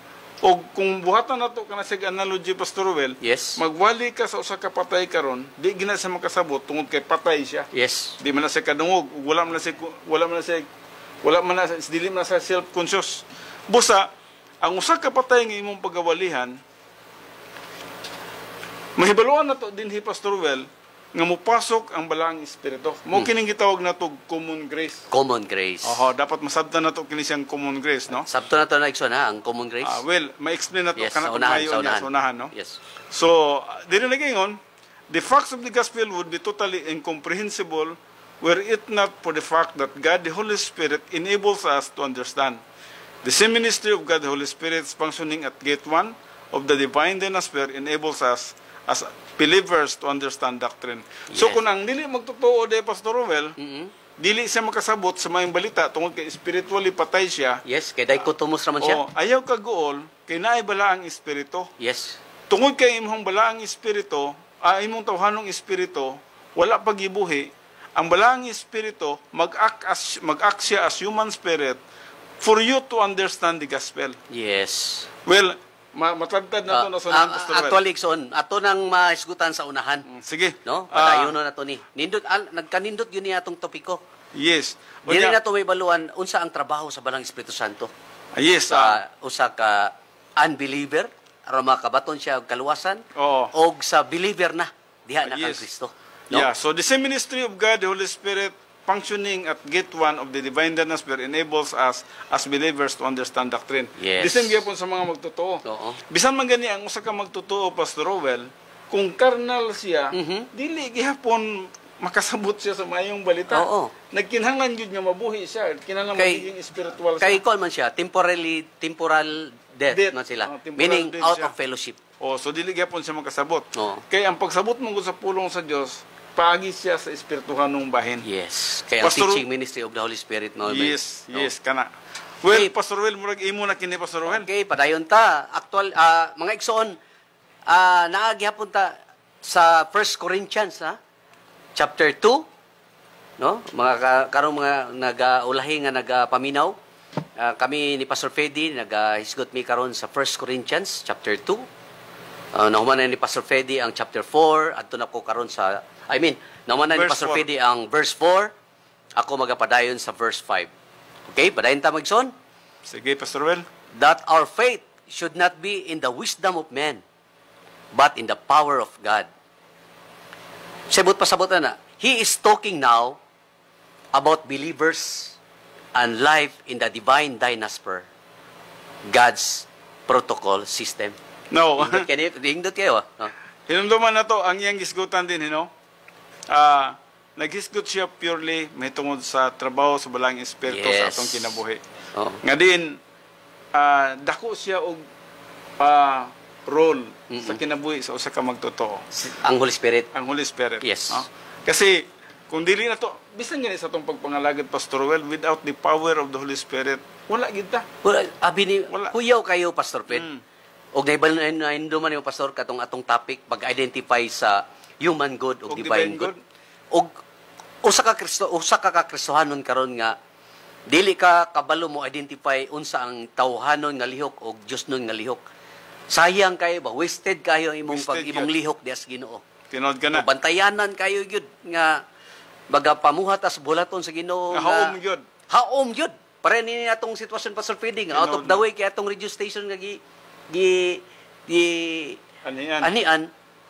O kung buhatan nato kana sa analogy, Pastor Ruel, Yes. magwali ka sa usa ka patay karon, di gina sa makasabot tungod kay patay siya. Yes. Di man na siya kadungog, wala man na siya, wala man na siya, wala man na, dili man na siya self-conscious. Busa, ang usa ka patay nga imong pagawalihan, mahibaluan na to din hi Pastor Well, nga mupasok ang balaang espiritu. Mo kining gitawag na to common grace. Common grace. Oho, dapat masabtan na to kini siyang common grace, no? Sabto na to na ikso na ang common grace. Ah, well, ma-explain na to Yes, kana sa kung unahan, mayo sa niya, unahan. sa unahan, no? Yes. So, uh, dili na gayon, the facts of the gospel would be totally incomprehensible were it not for the fact that God the Holy Spirit enables us to understand. The same ministry of God the Holy Spirit is functioning at gate one of the divine dynasty enables us as believers to understand doctrine. So Yes. kung ang dili magtotoo de Pastor Roel, Mhm. dili siya makasabot sa mayong balita tungod kay spiritually patay siya, Yes, kay dichotomous naman siya. o ayaw ka gool kay naay bala ang espiritu. Yes. Tungod kay imong balaang espiritu, ah, imong tawhanong espiritu, wala pagibuhi, ang balaang espiritu mag-act as mag-act siya as human spirit for you to understand the gospel. Yes. Well, ma matagtad na to na sa Ah, uh, ah, actually, Ikson, ato nang maisgutan sa unahan. Sige. No? Ah, Padayon na to ni. Nindot al, nagkanindot yun niya atong topiko. yes. Dili Unya- na to may baluan unsa ang trabaho sa Balang Espiritu Santo Ah, yes. ah, sa usa ka unbeliever aron makabaton siya og kaluwasan Oo. og sa believer na diha na kang Yes. Kristo. No? Yeah, so the same ministry of God, the Holy Spirit, functioning at gate one of the divine dynasty enables us as believers to understand doctrine. Yes. The same gyapon sa mga magtotoo. Oo. Bisan man gani ang usa ka magtotoo, Pastor Rowell, kung carnal siya, Mhm. dili gihapon makasabot siya sa mayong balita. Oo. Nagkinahanglan gyud nga mabuhi siya, kinahanglan Kay- magiging spiritual siya. Kay kon man siya, temporarily temporal death, Death. man sila. Oh, temporal Meaning death out siya. of fellowship. Oh, so dili gyapon siya makasabot. Oo. Kay ang pagsabot mo sa pulong sa Dios, paagi siya sa espirituhanong bahin. Yes. Kaya ang Pastor- teaching ministry of the Holy Spirit mo. Yes, no? yes, kana. Well, Okay. Pastor Well, murag imo na kini Pastor Well. Okay, padayon ta. Actual, ah, mga igsoon, ah naagihapon ta sa First Corinthians, ha? Chapter two, no? Mga ka- karong mga nagaulahi nga nagapaminaw. Ah, kami ni Pastor Fedi nagahisgot mi karon sa First Corinthians chapter two. Uh, nahuman na ni Pastor Fedi ang chapter four, adto na ko karon sa I mean, nahuman na ni Verse Pastor four. Fedi ang verse four. Ako magapadayon sa verse five. Okay, padayon ta magson. Sige, Pastor Well. That our faith should not be in the wisdom of men, but in the power of God. Sabot pa sabot na. He is talking now about believers and life in the divine dynasper, God's protocol system. No. Hindot kayo, hindot kayo. ah. No? Hinumduman na to, ang iyang gisgutan din, you know? Ah, naghisgot siya purely may tungod sa trabaho sa balang espiritu sa Yes. atong kinabuhi. Oh. Nga din, ah, dako siya og ah, role sa kinabuhi sa usa ka magtotoo, Ang Holy Spirit. ang Holy Spirit. Yes. no? Kasi kung dili na to, bisan gani sa atong pagpangalagad, Pastor Well, without the power of the Holy Spirit, wala gid ta. Well, abi ni Wala. kuyaw kayo, Pastor Fred. Mm. Og naibal na man yung pastor katong atong topic pag-identify sa human good o Og divine, divine good. good. Og usa ka Kristo, usa ka ka Kristohanon karon nga dili ka kabalo mo identify unsa ang tawhanon nga lihok og Dios nun nga lihok. Sayang kayo ba, wasted kayo imong Wasted pag imong yun. lihok dias Ginoo. Tinod ka na. Bantayanan kayo gyud nga baga pamuhat as bulaton sa Ginoo Nga haom gyud. Haom gyud. Pare ni atong sitwasyon Pastor Feeding out of Tinod the na. way kay atong radio station nga gi gi gi Ano yan? anian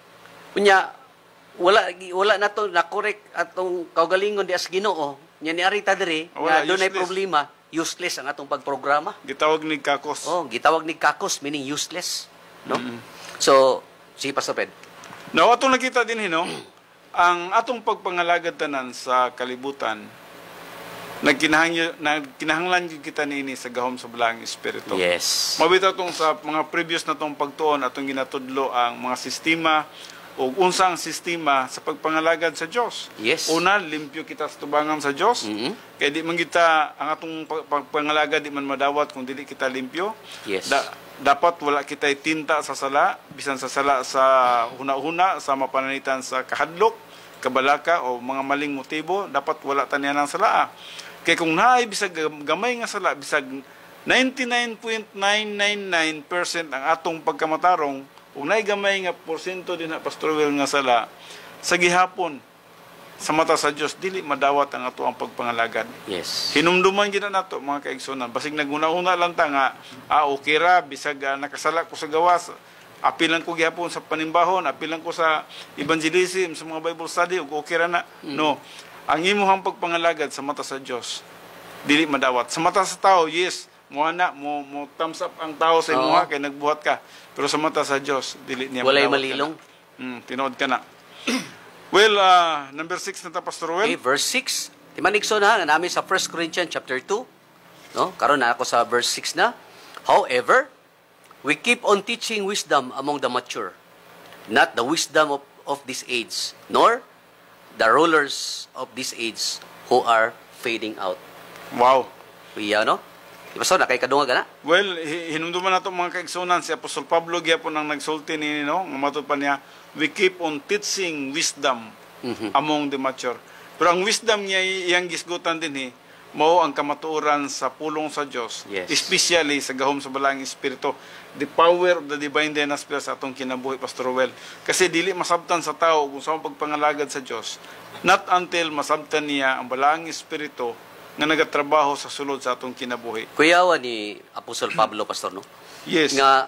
unya wala gi- wala na to na correct atong kaugalingon di as Ginoo nya ni ari ta diri Wala, nga dunay useless. problema useless ang atong pagprograma. Gitawag ni kakos. Oh, gitawag ni kakos meaning useless, no? So, si Pastor Fred. Now, atong nakita din, no? Ang atong pagpangalagad tanan sa kalibutan, nagkinahanglan nagkinahanglan gyud kita niini sa gahom sa balaang espiritu. Yes. Mabitaw tong sa mga previous na tong pagtuon atong ginatudlo ang mga sistema o unsa ang sistema sa pagpangalagad sa Dios. Yes. Una, limpyo kita sa tubangan sa Dios. Mhm. Kaya di man kita ang atong pag- pagpangalagad di man madawat kung dili kita limpyo. Yes. Da- dapat wala kita tinta sa sala, bisan sa sala sa huna-huna, sa mapananitan sa kahadlok, kabalaka o mga maling motibo, dapat wala tanian ng sala. Kaya kung naay bisag gamay nga sala, bisag ninety-nine point nine nine nine percent ang atong pagkamatarong, kung naay gamay nga porsyento din na Pastor Will nga sala, sa gihapon, sa mata sa Dios dili madawat ang ato ang pagpangalagad. Yes. Hinumduman gid na nato mga kaigsunan. Basig naguna-una lang ta nga ah okay ra bisag ah, nakasala ko sa gawas. Apilan ko gihapon sa panimbahon, apilan ko sa evangelism, sa mga Bible study, ug okay ra na. No. Ang imong pagpangalagad sa mata sa Dios dili madawat. Sa mata sa tao, yes, mo na mo, mo thumbs up ang tao sa imuha Oo. kay nagbuhat ka. Pero sa mata sa Dios dili niya Walay madawat ka malilong. na. Mm, tinuod ka na. Well, uh, number six na ta, Pastor Well. Okay, verse six. Timanikso na nga namin sa First Corinthians chapter two. No? Karon na ako sa verse six na. However, we keep on teaching wisdom among the mature, not the wisdom of, of this age, nor the rulers of this age who are fading out. Wow. Kuya, no? Di ba so, na kay kadunga gana? Well, hi- hinumduman nato mga kaigsunan, si Apostol Pablo gyapon ang nagsulti ni no, nga matod pa niya, we keep on teaching wisdom Mhm. among the mature. Pero ang wisdom niya iyang gisgutan din eh, mao ang kamatuoran sa pulong sa Dios, Yes. especially sa gahom sa balaang espiritu, the power of the divine dynasty sa atong kinabuhi, Pastor Well. Kasi dili masabtan sa tao kung sa pagpangalagad sa Dios, not until masabtan niya ang balaang espiritu nga nagatrabaho sa sulod sa atong kinabuhi. Kuyawa ni Apostol Pablo, Pastor, no? Yes. Nga,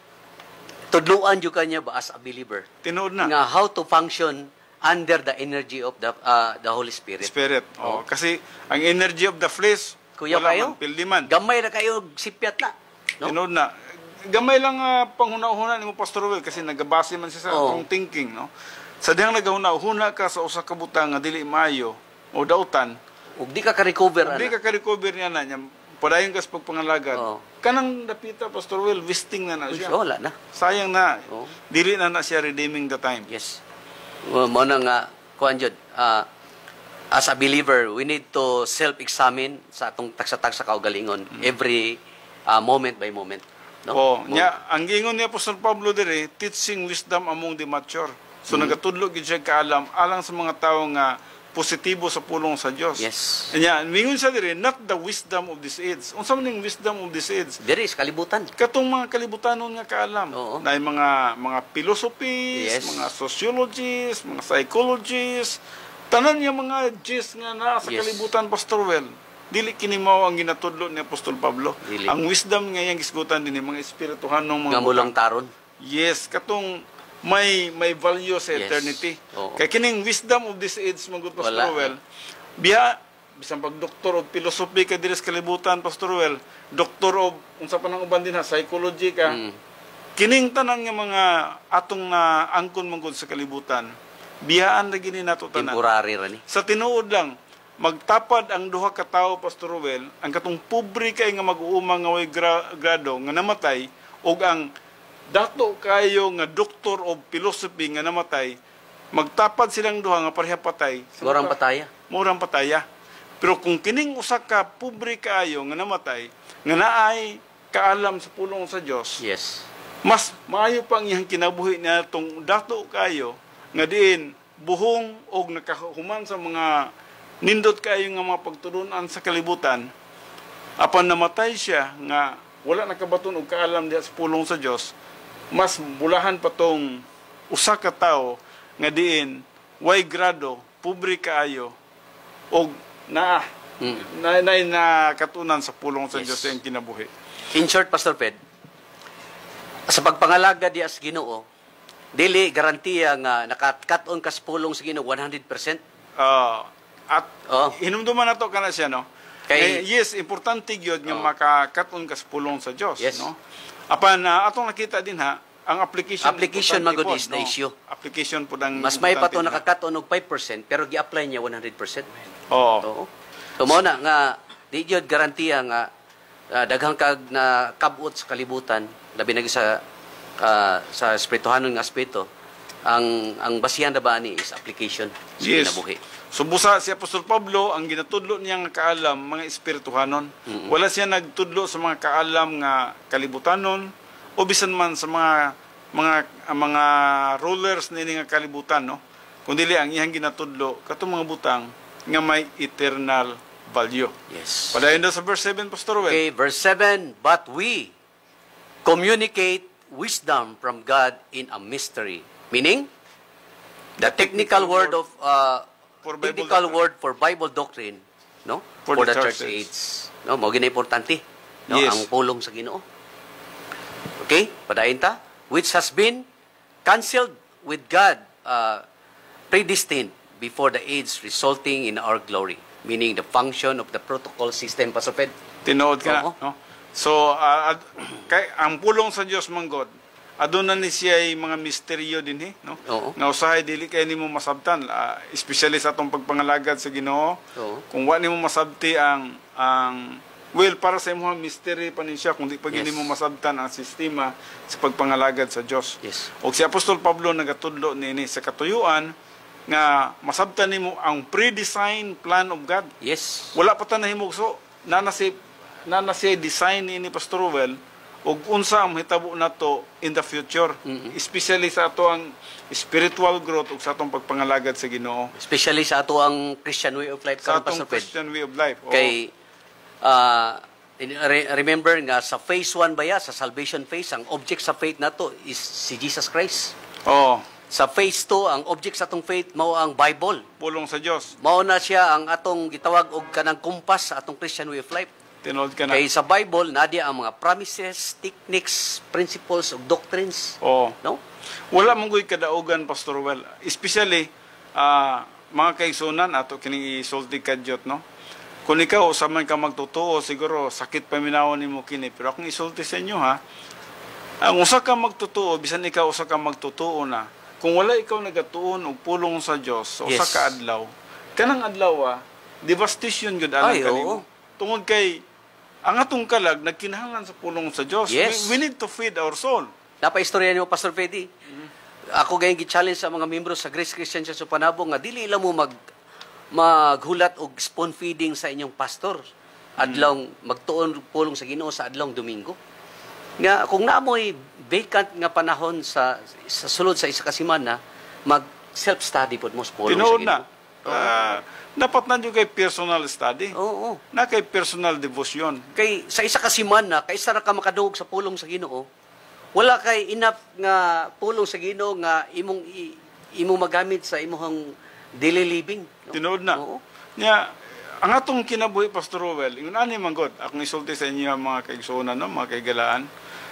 tudluan yung kanya ba as a believer? Tinuod na. Nga how to function under the energy of the uh, the Holy Spirit. Spirit. Oh. Kasi ang energy of the flesh, Kuya wala kayo? man, pildiman. Gamay na kayo, sipyat na. No? Tinuod na. Gamay lang uh, panghuna-huna ni mo, Pastor Will, kasi nagabase man siya sa Oo. atong thinking. No? Sa dihang nagahuna-huna ka sa usa ka butang nga dili maayo o dautan, Ug di ka ka-recover, hindi ana. ka ka-recover niya na niya, padayon ka sa pagpangalagad. Oo. Kanang dapita, Pastor Will, wasting na na Uy, siya. wala na. Sayang na. Oo. Dili na na siya redeeming the time. Yes. Mo mo na nga, kuhan jud, ah, as a believer, we need to self-examine sa atong tagsa-tagsa kaugalingon every ah, moment by moment. no? Oh, Mo- nya ang gingon ni Apostol Pablo dire, teaching wisdom among the mature. So Mm. nagatudlo gid siya kaalam alang sa mga tawo nga positibo sa pulong sa Dios. Yes. Nya mingon siya dire, not the wisdom of this age. Unsa man ning wisdom of this age? Diri is kalibutan. Katong mga kalibutanon nga kaalam. Oo. Na mga mga philosophies, Yes. mga sociologists, mga psychologists, tanan yung mga G's nga na sa Yes. kalibutan, Pastor Well. Dili kini mao ang ginatudlo ni Apostol Pablo. Dili. Ang wisdom nga iyang gisgutan din mga espirituhanong mga Nga mulang taron. Yes, katong may may value sa Yes. eternity. Oo. Kay kining wisdom of this age magud Pastor Wala. Well. Biya bisan pag doktor of philosophy ka diri sa kalibutan Pastor Well, doktor of unsa pa nang uban din ha, psychology ka. Mm. Kining tanan nga mga atong na angkon mangod sa kalibutan. Biyaan ra gini nato tanan. Temporary ra ni. Sa tinuod lang, magtapad ang duha ka tawo Pastor Ruel, ang katong pobre kay nga mag-uuma nga way gra- grado nga namatay ug ang dato kayo nga doktor of philosophy nga namatay, magtapad silang duha nga pareha patay. Murang pataya. Murang pataya. Pero kung kining usa ka pobre kaayo nga namatay, nga naay kaalam sa pulong sa Dios, Yes. mas maayo pa ang iyang kinabuhi niya tong dato kayo nga diin buhong og nakahuman sa mga nindot kayo nga mga pagturunan sa kalibutan. Apan namatay siya nga wala nakabaton og kaalam diha sa pulong sa Dios, mas bulahan pa tong usa ka tawo nga diin way grado, pobre kaayo og na Mm. na, na, na katunan sa pulong sa Yes. Dios ang kinabuhi. In short, Pastor Ped, sa pagpangalaga diya sa Ginoo, dili garantiya nga nakakat-on ka sa pulong sa Ginoo one hundred percent. Ah, at Oh. hinumduman nato kana siya no. Kay- eh, yes, importante gyud nga Oh. makakaton ka sa pulong sa Dios, Yes. no. Apan uh, atong nakita din ha, ang application Application importante magud pod, is the issue. Application po ang Mas may pa to importante na. nakakat-on og five percent pero gi-apply niya one hundred percent. Oo. Oo. So mo na nga di gyud garantiya nga ah, daghang kag na kabot sa kalibutan labi na gyud sa ah, sa espirituhanon nga aspeto ang ang basihan na ba ni is application sa Yes. kinabuhi. So busa si Apostol Pablo ang ginatudlo niya nga kaalam mga espirituhanon. Mm-mm. Wala siya nagtudlo sa mga kaalam nga kalibutanon o bisan man sa mga mga mga rulers nini nga kalibutan, no. Kundi ang iyang ginatudlo katong mga butang nga may eternal value. Yes. Padayon daw sa verse seven, Pastor Well. Okay, verse seven, but we communicate wisdom from God in a mystery. Meaning, the technical word of, uh, For Bible technical doctrine. word for Bible doctrine, no? For For, the the church church age. No? Mo gina importante. No? Yes. Ang pulong sa Ginoo. Okay, padayon ta. Which has been cancelled with God, uh, predestined before the age resulting in our glory. Meaning the function of the protocol system, Pastor Ped. Tinuod ka Oo. no. So ah, ad, kay ang pulong sa Dios manggod aduna ni siya ay mga misteryo din eh, no? Oo. Nga usahay dili kay nimo masabtan, ah, especially sa atong pagpangalagad sa Ginoo. Oo. Kung wa nimo masabti ang ang well para sa imong mystery pa ni siya kung di pa Yes. nimo masabtan ang sistema sa pagpangalagad sa Dios. Yes. Og si Apostol Pablo nagatudlo nini sa katuyuan nga masabtan nimo ang pre-designed plan of God. Yes. Wala pa ta nahimugso na na si na na si design ni Pastor Ruel ug unsa ang mahitabo nato in the future, Mhm. especially sa ato ang spiritual growth ug sa atong pagpangalagad sa Ginoo, Especially sa ato ang Christian way of life sa karon, atong Pastor Ped. Christian way of life. Oo. Kay ah, in- re- remember nga sa phase one ba ya, sa salvation phase, ang object sa faith nato is si Jesus Christ. Oo, Sa phase two, ang object sa atong faith mao ang Bible. pulong sa Dios. Mao na siya ang atong gitawag og kanang kumpas sa atong Christian way of life. Tinuod ka na. Kay sa Bible nadia ang mga promises, techniques, principles ug doctrines, Oo. no? Wala mong goy kadaugan, Pastor Ruel. Especially ah, mga kaigsunan ato kining isulti kadyot, no? Kung ikaw sa man ka magtotoo, siguro sakit paminawon nimo kini, pero akong isulti sa inyo ha. Ang usa ka magtotoo, bisan ikaw usa ka magtotoo na, kung wala ikaw nagatuon og pulong sa Dios, sa usa Yes. ka adlaw, kanang adlaw ah, devastation gyud alang Ay, kanimo. oo. Tungod kay ang atong kalag nagkinahanglan sa pulong sa Dios. Yes. We, we need to feed our soul. Napaistorya niyo, Pastor Freddy. Ako gayong gi-challenge sa mga membro sa Grace Christian Church sa Panabong nga dili lang mo mag maghulat og spoon feeding sa inyong pastor. Adlong magtuon pulong sa Ginoo sa adlong Domingo. Nga kung naamoy vacant nga panahon sa sa sulod sa isa ka semana, mag self-study pod mo sa pulong Tinuod sa na. Ah, dapat na kay personal study. Ginoo. Oo. Na kay personal devotion. Kay sa isa ka semana, kay isa ra ka makadungog sa pulong sa Ginoo, wala kay enough nga pulong sa Ginoo nga imong i, imong magamit sa imong daily living. No? Tinuod na. Oo. Nya, ang atong kinabuhi, Pastor Rowell, yung ani man God, akong isulti sa inyo mga kaigsunan, no, mga kaigalaan,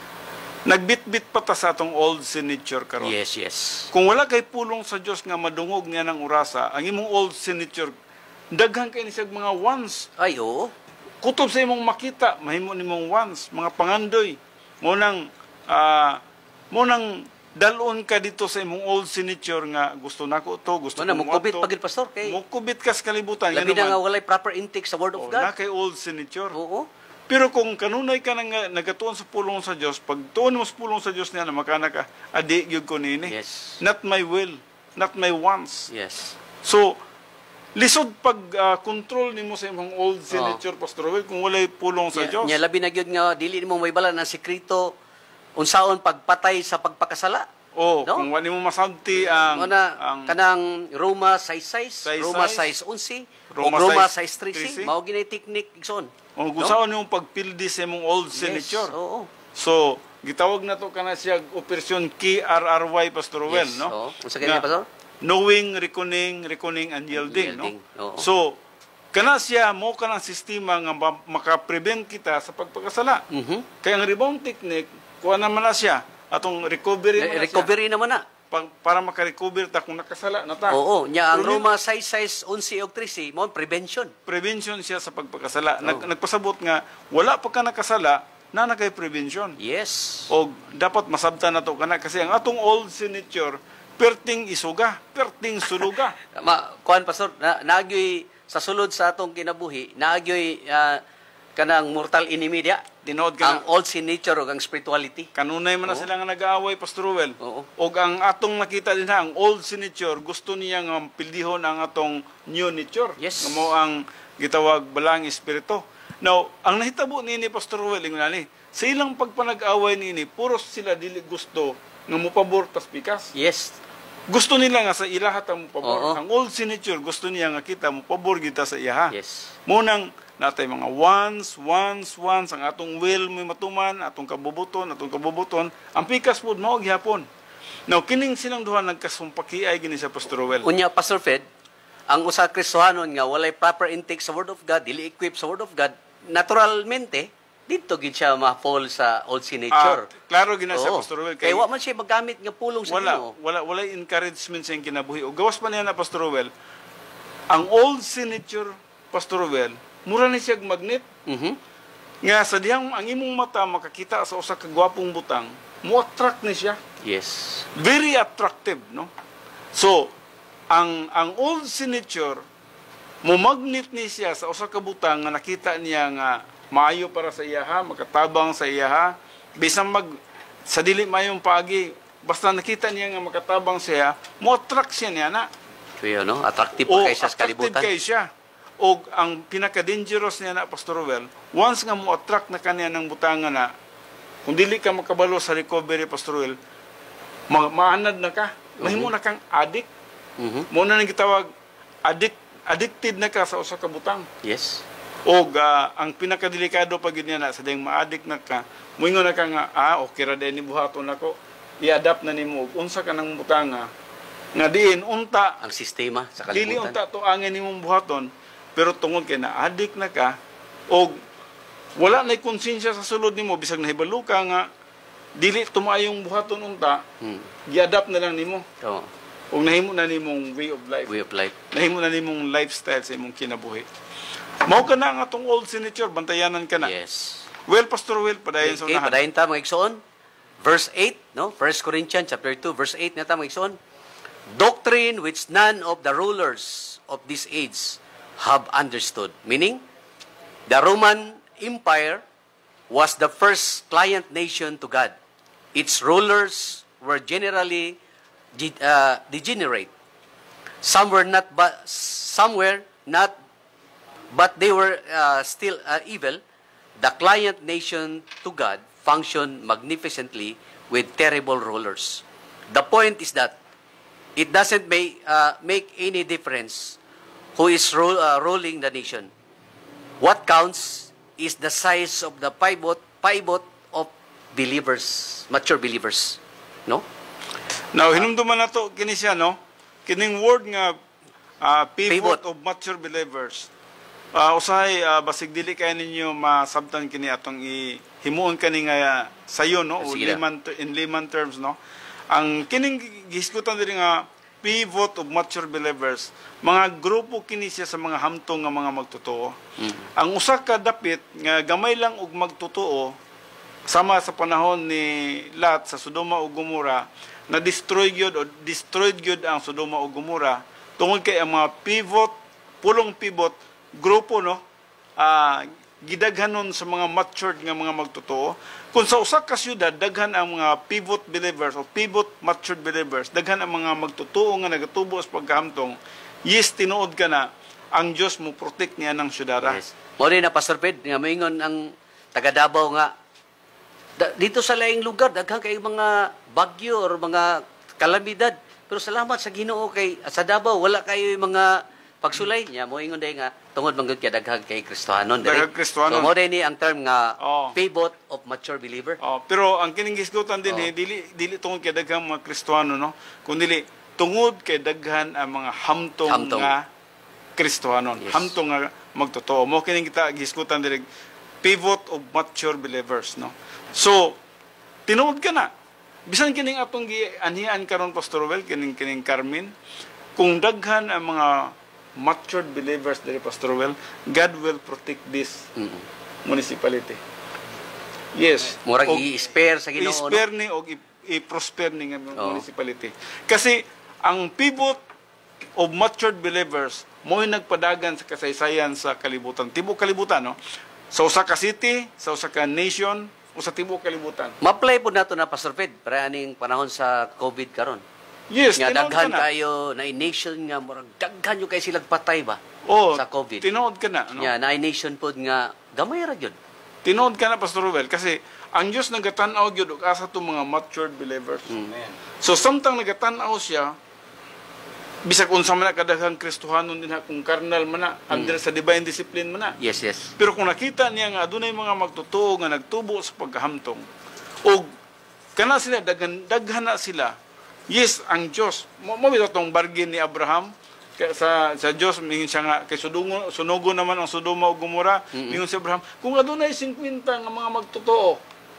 nagbit-bit pa ta sa atong old signature karon. Yes, yes. Kung wala kay pulong sa Dios nga madungog niya ng orasa, ang imong old signature, daghan kay ni siya mga once. Ay, oo. Kutob sa imong makita, mahimo nimong once, mga pangandoy. Mo nang ah, mo nang dalon ka dito sa imong old signature nga gusto nako to, gusto Mana ko mo kubit pagid pastor kay Mukubit ka sa kalibutan. labi Nga na nga naman, walay proper intake sa word oh, of na God. kay old signature. Oo. Pero kung kanunay ka nang nagatuon sa pulong sa Dios, pag tuon mo sa pulong sa Dios niya na makana ka, adi gyud ko nini. Yes. Not my will, not my wants. Yes. So lisod pag ah, control nimo sa imong old signature, Pastor Will, kung walay pulong sa Nya, Dios. nya labi na gyud nga dili nimo may bala ng sekreto unsaon pagpatay sa pagpakasala. Oh, No? kung wala mo masabti ang Mo na ang kanang Roma size size, Size Roma size, size eleven, Roma o Roma size size three three C. mao ginay technique igsoon. oh, gusaon nimo pagpildi sa imong old signature. Yes. Oo. So, gitawag na to kana siya operasyon K R R Y, Pastor Rowell, Yes. no? Oo. Unsa kanya Nga, pastor? Knowing, reckoning, reckoning, and yielding, Yielding, no? oo. So, kana siya, mo ka ng sistema nga ma- makaprevent kita sa pagpakasala. Mhm. Kaya ang rebound technique, kuha naman na siya, atong recovery Re- man na siya, Recovery naman na. pa- para makarecover ta kung nakasala na ta. Oo, nya ang Pero Roma size size eleven og three C mao prevention. prevention siya sa pagpakasala. Nag, Oo. nagpasabot nga, wala pa ka nakasala, na na kay prevention. Yes. O dapat masabtan na to kana kasi ang atong old signature perting isuga, perting suluga. Ma kuan pastor na naagyoy sa sulod sa atong kinabuhi, naagyoy ah, kanang mortal enemy dia. Tinood Ang ka old signature ug ang spirituality. kanunay man na Oo. sila nga nag-aaway, Pastor Rowell. Oo. Og ang atong nakita din ha, ang old signature gusto niya nga pildihon ang atong new nature. Yes. Nga mo ang gitawag balang espiritu. Now, ang nahitabo nini Pastor Rowell ingon ani, sa ilang pagpanag-away nini, puros sila dili gusto nga mopabor tas pikas. Yes. Gusto nila nga sa ilahat ang mopabor. Oo. Ang old signature gusto niya nga kita mopabor kita sa iyaha. Yes. Munang natay mga once, once, once, ang atong will may matuman, atong kabubuton, atong kabubuton, ang pikas pod mao gihapon. Now, kining silang duha nagkasumpakiay gini sa Pastor Rowell. Unya Pastor Fed, ang usa ka Kristohanon nga walay proper intake sa word of God, dili equip sa word of God, naturalmente dito gid siya ma-fall sa old signature. Ah, klaro gina sa Oo. Pastor Rowell. Kaya wa man siya magamit nga pulong sa wala, Ginoo. wala, wala encouragement sa iyang kinabuhi. O gawas pa niya na Pastor Rowell, ang old signature, Pastor Rowell, mura ni siya magnet. Mhm. Nga sa dihang ang imong mata makakita sa usa ka gwapong butang, mo attract ni siya. Yes. Very attractive, no? So, ang ang old signature mo magnet ni siya sa usa ka butang nga nakita niya nga maayo para sa iyaha, makatabang sa iyaha, bisan mag sa dili mayong paagi, basta nakita niya nga makatabang siya, mo attract siya niya na. So yun, no? Attractive O pa kay siya sa attractive kalibutan. kay siya. O ang pinaka-dangerous niya na, Pastor Rowell, once nga mo attract na kanya ng butangan na, kung dili ka makabalo sa recovery, Pastor Rowell, ma maanad na ka. Mahimo na kang addict. Mhm. Mo na nang gitawag addict, addicted na ka sa usa ka butang. Yes. O ang pinakadelikado pag yun na, sa ding ma-addict na ka, moingon na ka nga, ah, okay ra din ni buhaton ako, i-adapt na nimo og unsa ka ng butanga, nga diin, unta, Ang sistema sa dili kalibutan. unta to angin nimong buhaton, pero tungod kay na addict na ka, o wala na'y konsensya sa sulod nimo, bisag nahibalo ka nga, dili tumayong buhaton unta, Hmm. gi-adapt na lang nimo. Oo. O nahimo na nimong way of life. Way of life. Nahimo na nimong lifestyle sa imong kinabuhi. Mao ka na ang atong old signature, bantayanan ka na. Yes. Well, Pastor Will, padayon sa Okay, unahan. padayon ta mga igsoon. Verse eight, no? First Corinthians chapter two, verse eight na ta mga igsoon. Doctrine which none of the rulers of this age have understood. Meaning, the Roman Empire was the first client nation to God. Its rulers were generally de- uh, degenerate. Some were not, but some were not, but they were uh, still uh, evil. The client nation to God function magnificently with terrible rulers. The point is that it doesn't make, uh, make any difference who is ru- uh, ruling the nation. What counts is the size of the pivot, pivot of believers, mature believers. No? Now, hinumduman na to, kini siya, no? Kining word nga ah, pivot, Pivot. of mature believers. Uh, usahay, ah, basig dili kayo ninyo masabtan kini atong ihimuon kani nga sayo, no? O Sige na. layman ter- in layman terms, no? Ang kining gihisgutan diri nga pivot of mature believers, mga grupo kini siya sa mga hamtong nga mga magtotoo. Ang usa ka dapit nga gamay lang og magtotoo sama sa panahon ni Lot sa Sodoma ug Gomora, na destroy gyud o destroyed gyud ang Sodoma ug Gomora tungod kay ang mga pivot, pulong pivot grupo, no, ah gidaghanon sa mga matured nga mga magtotoo. Kung sa usa ka syudad daghan ang mga pivot believers o pivot matured believers, daghan ang mga magtotoo nga nagatubo sa pagkahamtong, yes, tinuod ka na ang Dios mo protect niya ng syudara. Yes. Mo rin na Pastor Ped, nga maingon ang taga Davao nga da, dito sa laing lugar daghang kay mga bagyo or mga kalamidad, pero salamat sa Ginoo kay sa Davao wala kayo mga pagsulay niya. Mo ingon day nga tungod man gud kay daghang kay Kristohanon diri. Daghang Kristohanon. So mo rin ni ang term nga Oh. pivot of mature believer. Oh, pero ang kining gisgutan din Oh. eh, dili dili tungod kay daghang mga Kristiyano, no, kundi tungod kay daghan ang mga hamtong, Hamtong. nga Kristiyano, Yes. hamtong nga magtotoo. Mo kining kita gisgutan diri pivot of mature believers, no. So tinuod ka na. Bisan kining atong gianhian karon Pastor Well, kining kining Carmen, kung daghan ang mga matured believers diri Pastor Well, God will protect this Mm. municipality. Yes. Murag Og- i-spare sa Ginoo. no? i-spare ni o i- i-prosper ni nga Oo. municipality. Kasi ang pivot of matured believers mo'y nagpadagan sa kasaysayan sa kalibutan. Tibok kalibutan, no? Sa usa ka city, sa usa ka nation, o sa tibok kalibutan. Ma-apply po nato na Pastor Ped para aning panahon sa COVID karon. Yes, Nga tinuod ka daghan na. kayo na nation nga murag daghan yung kay silang patay ba Oh, sa COVID. tinuod ka na, no? Nga na nation pod nga gamay ra gyud. Tinuod ka na, Pastor Ruel, kasi ang Diyos nagatanaw gyud og asa to mga matured believers. So samtang nagatanaw siya, bisag unsa man na kadaghang Kristohanon din ha, kung karnal man na, under sa divine discipline man na. Yes, yes. Pero kung nakita niya nga adunay mga magtotoo nga nagtubo sa pagkahamtong, og kana sila daghan daghan na sila. Yes, ang Dios mo mo bitaw tong bargain ni Abraham kay sa sa Dios mingon siya nga kay sudungo sunugo naman ang Sodoma ug Gomora. Mm-hmm. Mingon si Abraham, kung adunay fifty nga mga magtotoo,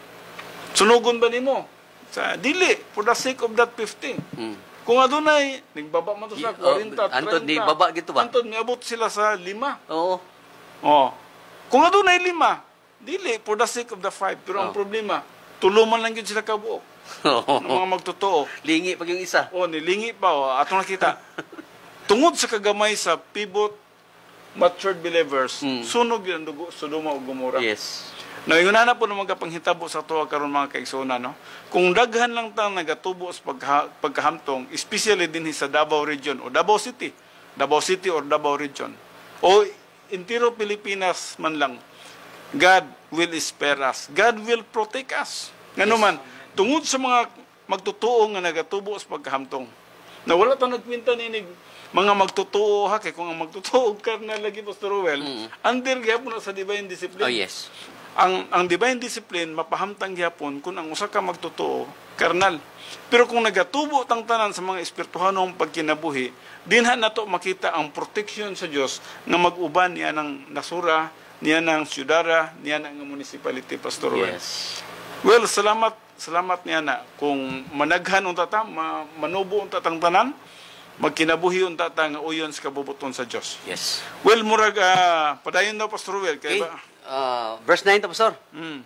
sunugon ba nimo? Sa dili, for the sake of that fifty. Mm. Kung adunay nagbaba man to sa Y- oh, forty, thirty. antod ni baba gito ba? Antod miabot sila sa lima. Oo. Oh. Kung adunay lima, dili for the sake of the five. Pero ang Oh. problema, tuluman lang yun sila kabuok ng mga magtotoo. Lingi pag yung isa. O, nilingi pa, o, atong nakita. Tungod sa kagamay sa pivot matured believers, Mm. sunog yun ang dugo, Sodoma ug Gomora. Yes. Nanginguna na po ng mga panghitabo sa tuwa karon mga kaigsoona, no? Kung daghan lang tang nagatubo sa pagha, pagkahamtong, especially din sa Davao region o Davao City, Davao City or Davao region, o entero Pilipinas man lang, God will spare us. God will protect us. Ngano man, tungod sa mga magtotoo nga nagatubo sa pagkahamtong, na wala tang nagkwinta ninig mga magtotoo ha, kay kung ang magtotoo karnal lagi Pastor Ruel, Mm. under gyapon na sa divine discipline. Oh, yes. Ang ang divine discipline mapahamtang gyapon kung ang usa ka magtotoo karnal. Pero kung nagatubo tang tanan sa mga espirituhanong pagkinabuhi, dinha nato makita ang protection sa Dios nga mag-uban niya ng nasura, niya ng syudara, niya ng municipality, Pastor Ruel. Yes. Well, salamat salamat niya na kung managhan unta ta, ma, manubo unta tang tanan, magkinabuhi unta ta nga uyon sa kabubuton sa Dios. Yes. Well, murag uh, padayon daw Pastor Ruel kay Okay. ba? Uh, verse nine to Pastor. Mm.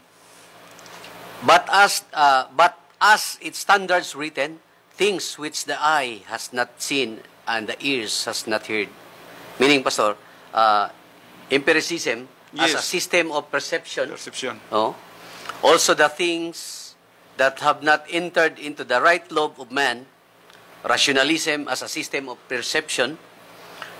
But as uh, but as its standards written, things which the eye has not seen and the ears has not heard. Meaning, Pastor, uh, empiricism as a Yes. system of perception. Perception. Oh, also the things that have not entered into the right lobe of man. Rationalism as a system of perception.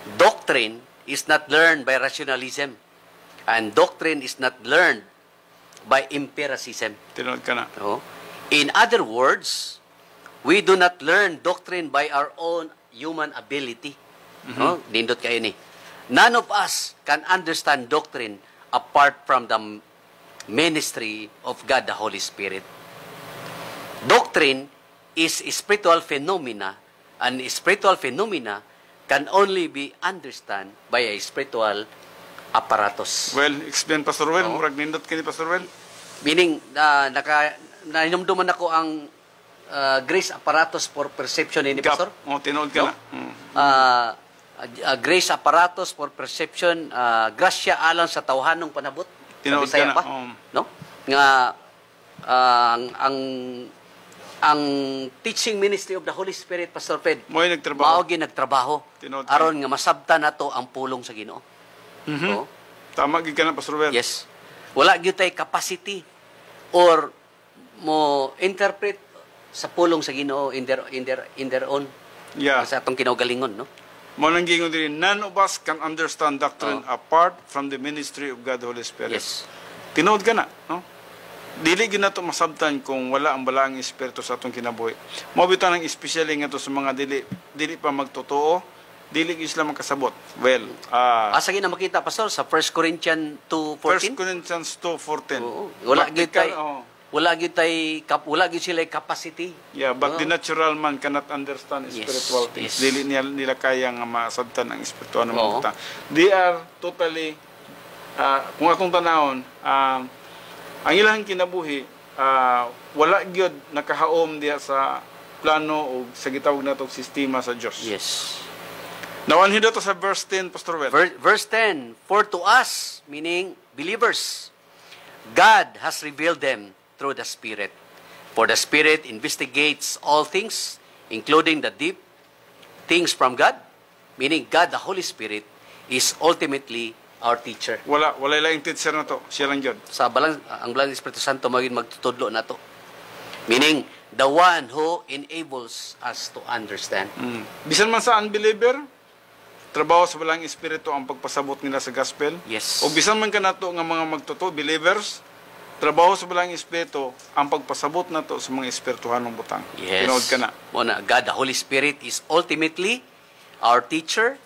Doctrine is not learned by rationalism, and doctrine is not learned by empiricism. Tinod ka na. No? In other words, we do not learn doctrine by our own human ability. No? Nindot kayo ni. None of us can understand doctrine apart from the ministry of God the Holy Spirit. Doctrine is a spiritual phenomena, and spiritual phenomena can only be understood by a spiritual apparatus. Well, explain Pastor Well, Oo. murag nindot kini Pastor Well. Meaning, na naka, nainumduman ako ang uh, grace apparatus for perception ini, Gap. Pastor. Oh, tinood ka No? na. Mm. Uh, uh, grace apparatus for perception, uh, grasya alang sa tawhanong panabot. Sa Tinood Bisaya ka na, pa. oo. No? Nga, uh, ang, ang, ang teaching ministry of the Holy Spirit, Pastor Fred, Mo'y nagtrabaho. maogi nagtrabaho. Tinood ka. Aron nga masabta nato ang pulong sa Ginoo. Mhm. No? Tama gid ka na Pastor Well. Yes. Wala gyud tay capacity or mo interpret sa pulong sa Ginoo in their in their in their own Yeah. sa atong kinaugalingon, no? Mo nang gingon din, none of us can understand doctrine Oh. apart from the ministry of God the Holy Spirit. Yes. Tinood ka na, no? Dili gyud nato masabtan kung wala ang balaang espiritu sa atong kinabuhi. Mao bitaw nang especially nga to sa mga dili dili pa magtotoo, dili gyud sila makasabot. Well, ah Asa gina makita, Pastor, sa First Corinthians two First fourteen? Corinthians two fourteen. Oo. Wala gyud tay oh. wala gyud tay kap, wala gyud sila capacity. Yeah, but Oo. the natural man cannot understand Yes, spiritual things. yes. Dili nila, nila kaya nga masabtan ang espiritual ng mga Oo. butang. They are totally, ah, kung atong tanawon, ah, ang ilang kinabuhi, ah, wala gyud nakahaom diya sa plano o sa gitawag natong sistema sa Dios. Yes. Nawanhin to sa verse ten, Pastor Well. Ver- verse ten, for to us, meaning believers, God has revealed them through the Spirit. For the Spirit investigates all things, including the deep things from God, meaning God, the Holy Spirit, is ultimately our teacher. Wala, wala laing teacher na to. Siya lang yun. Sa balang, ang balang Espiritu Santo maging magtutudlo na to. Meaning, the one who enables us to understand. Mm. Bisan man sa unbeliever, trabaho sa balang espiritu ang pagpasabot nila sa gospel. Yes. O bisan man kanato nga mga magtuto believers, trabaho sa balang espiritu ang pagpasabot nato sa mga espirituhanong butang. Yes. Tinood ka na. Muna, God, the Holy Spirit, is ultimately our teacher,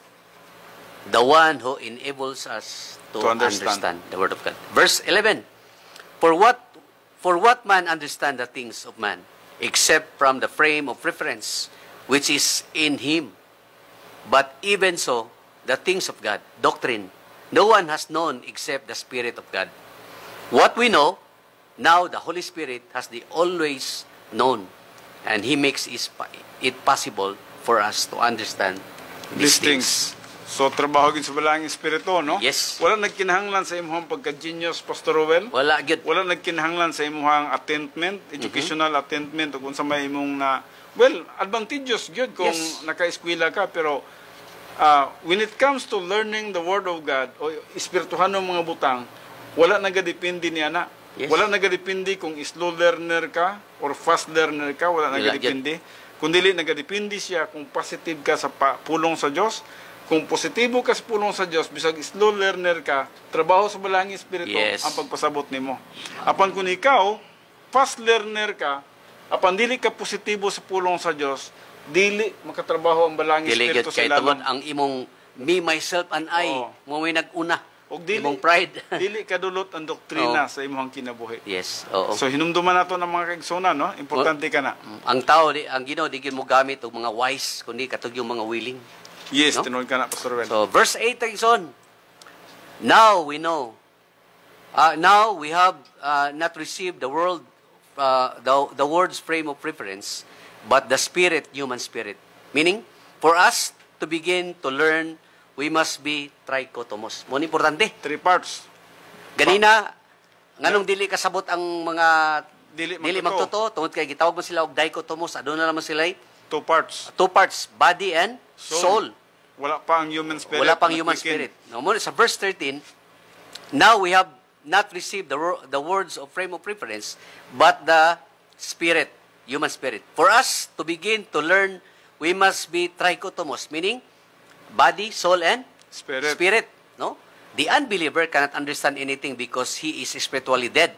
the one who enables us to, To understand. understand. the Word of God. Verse eleven, For what for what man understand the things of man, except from the frame of reference, which is in him? But even so, the things of God, doctrine, no one has known except the Spirit of God. What we know, now the Holy Spirit has the always known, and He makes it possible for us to understand These these things. So, trabaho gid sa balang espiritu, no? Yes. Wala nagkinahanglan sa imuhang pagka-genius, Pastor Rowell. Wala gyud. Wala nagkinahanglan sa imuhang attainment, educational attainment, o kung sa may imong na, well, advantageous gyud kung Yes. naka-eskwela ka, pero uh, when it comes to learning the Word of God, o espirituhan ng mga butang, wala nagadepende niya na. Yes. Wala nagadepende kung slow learner ka or fast learner ka, wala Wala nagadepende. Kung dili nagadepende siya kung positive ka sa pa- pulong sa Dios. Kung positibo ka sa pulong sa Dios, bisag slow learner ka, trabaho sa balang espiritu Yes. ang pagpasabot nimo. Apan kung ikaw fast learner ka, apan dili ka positibo sa pulong sa Dios, dili makatrabaho ang balang Dili gyud espiritu sa kay ilalom. tungod ang imong me, myself, and I, Oo. mo may nag-una. Og dili Imong pride. dili kadulot ang doktrina Oo. sa imong kinabuhi. Yes, oo. So hinumduman nato ng mga kaigsunan, no? Importante ka na. ang tao, di, ang Ginoo di gyud mo gamit og mga wise, kundi katug yung mga willing. Yes, No? tinuod ka na, Pastor Rowell. So, verse eight, Tagson. Now we know. Uh, now we have uh, not received the world, uh, the, the word's frame of reference, but the spirit, human spirit. Meaning, for us to begin to learn, we must be trichotomos. Mo ni importante. Three parts. Ganina, nganong dili kasabot ang mga Dili dili magtotoo. magtotoo, tungod kay gitawag mo sila og dichotomos, aduna naman sila Two parts. two parts, body and Soul. soul. Wala pa ang human spirit. Wala pang na human quicken. spirit. No, muna sa verse thirteen, now we have not received the, wor- the words of frame of reference, but the spirit, human spirit. For us to begin to learn, we must be trichotomos, meaning body, soul, and Spirit. spirit. No? The unbeliever cannot understand anything because he is spiritually dead.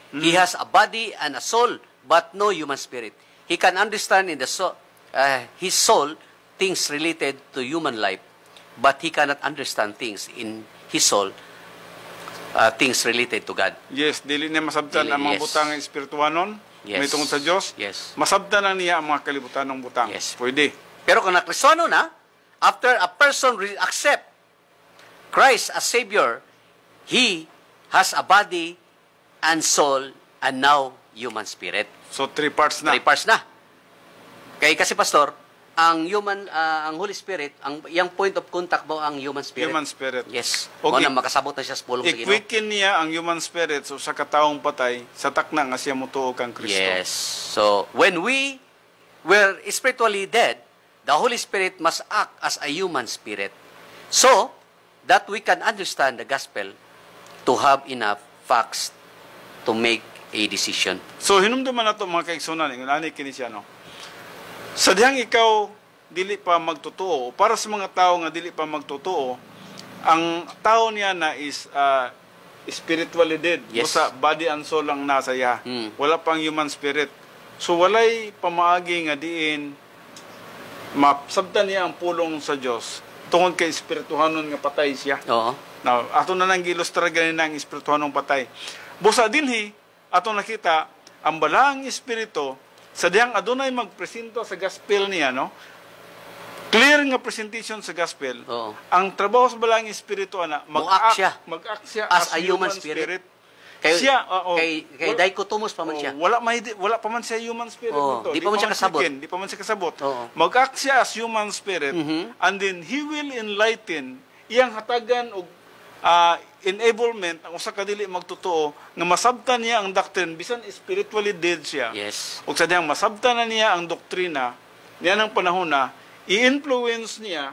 He has a body and a soul, but no human spirit. He can understand in the soul, uh, his soul things related to human life, but he cannot understand things in his soul, uh, things related to God. Yes, dili niya masabtan Dili, ang mga yes. butang nga espirituhanon, Yes. may tungod sa Dios. Yes. Masabtan na niya ang mga kalibutan ng butang. Yes. Pwede. Pero kung nakristono na, after a person re- accept Christ as Savior, he has a body and soul and now human spirit. So three parts na. Three parts na. Kaya kasi pastor, ang human, ah, ang Holy Spirit, ang yung point of contact mo ang human spirit. Human spirit. Yes. Okay. Mo na makasabot na siya sa pulong sa Ginoo. I-quicken niya ang human spirit so sa kataong patay sa takna nga siya mutuo kang Kristo. Yes. So, when we were spiritually dead, the Holy Spirit must act as a human spirit. So, that we can understand the gospel to have enough facts to make a decision. So hinumduman nato mga kaigsunan, ingon ani kini siya no. Sa dihang ikaw dili pa magtotoo, para sa mga tao nga dili pa magtotoo, ang tao niya na is uh, spiritually dead. Yes. Sa body and soul lang nasa iya. Mm. Wala pang human spirit. So walay pamaagi nga diin masabtan niya ang pulong sa Dios tungod kay espirituhanon nga patay siya. Oo. Now, ato na nang gilustra ganina ang espirituhanong patay. Busa dinhi ato nakita ang balaang espiritu sa diyang adunay magpresento sa gospel niya, no? Clear nga presentation sa gospel. Oo. Ang trabaho sa balaang espiritu ana Mag-act siya. mag-act siya As a human spirit. Kay, siya, oo. kay, kay Wala- dichotomous pa man Oo, siya. wala may wala pa man siya human spirit Oo, nito. di pa man siya kasabot. quicken, Di pa man siya kasabot. Oo. Mag-act siya as human spirit Mhm. and then he will enlighten iyang hatagan og ah, enablement ang usa ka dili magtotoo nga masabtan niya ang doctrine bisan spiritually dead siya. Yes. Ug sa diyang masabtan na niya ang doktrina niya ng panahon na i-influence niya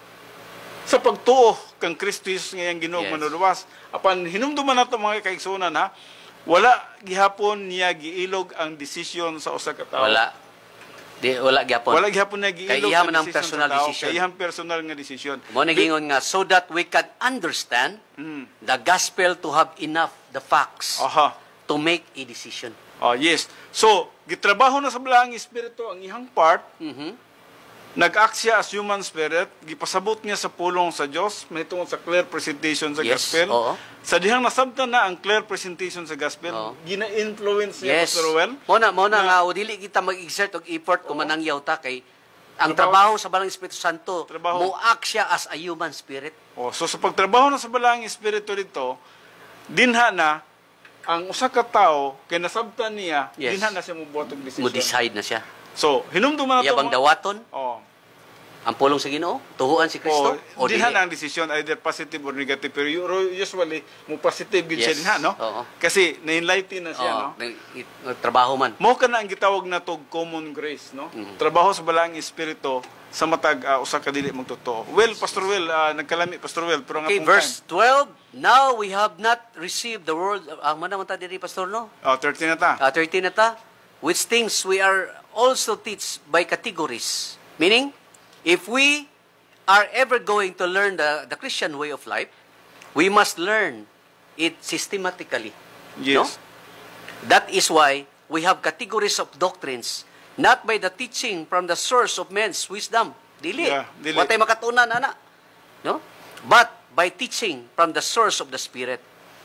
sa pagtuo kang Kristo Jesus nga iyang Ginoo Yes. manluluwas. Apan hinumduman nato mga kaigsunan ha, wala gihapon niya giilog ang desisyon sa usa ka tao. Wala. Di, wala gyapon. Wala gihapon niya giilog Kay iyaman ang ang desisyon personal sa tao. decision. Kay iyang personal nga desisyon. Mo nagingon nga so that we can understand Mm. the gospel to have enough the facts Aha. to make a decision. Oh, yes. So, gitrabaho na sa balaang espiritu ang ihang part. Mhm. Nag-act siya as human spirit, gipasabot niya sa pulong sa Dios, may tungod sa clear presentation sa Yes, gospel. oo. Sa dihang nasabtan na ang clear presentation sa gospel, Oo. gina-influence niya Yes. Pastor Ruel. Mo na mo na Na- nga o dili kita mag-exert og effort kung manangyaw ta kay ang Trabaho- trabaho sa Balang Espiritu Santo Trabaho. mo act siya as a human spirit. Oh, so sa pagtrabaho na sa balaang espiritu dito, dinha na ang usa ka tawo kay nasabtan niya, Yes. dinha na siya mobuhat og Mo decision. decide na siya. So, hinumduman na to. Iyabang mga- dawaton Oh. ang pulong sa Ginoo, tuhuan si Kristo Oh, o dinha dili. na ang decision either positive or negative, pero u- usually mo positive gid siya Yes. dinha, no? Oo. Kasi na-enlighten na siya, no? Oh, nag- it- trabaho man. Mao ka na ang gitawag na tog common grace, no? Mm. Trabaho sa balaang espiritu sa matag uh, usa ka dili magtotoo. Well, Pastor Well, uh, nagkalami Pastor Well, pero nga Okay, pong verse twelve. Now we have not received the word. Ang mana man ta diri pastor no? time. Oh, thirteen na ta. Uh, thirteen na ta. Which things we are also teach by categories. Meaning, if we are ever going to learn the, the Christian way of life, we must learn it systematically. Yes. That is why we have categories of doctrines, not by the teaching from the source of men's wisdom. Dili. Yeah, dili. Watay makatunan, ana. No? But by teaching from the source of the Spirit,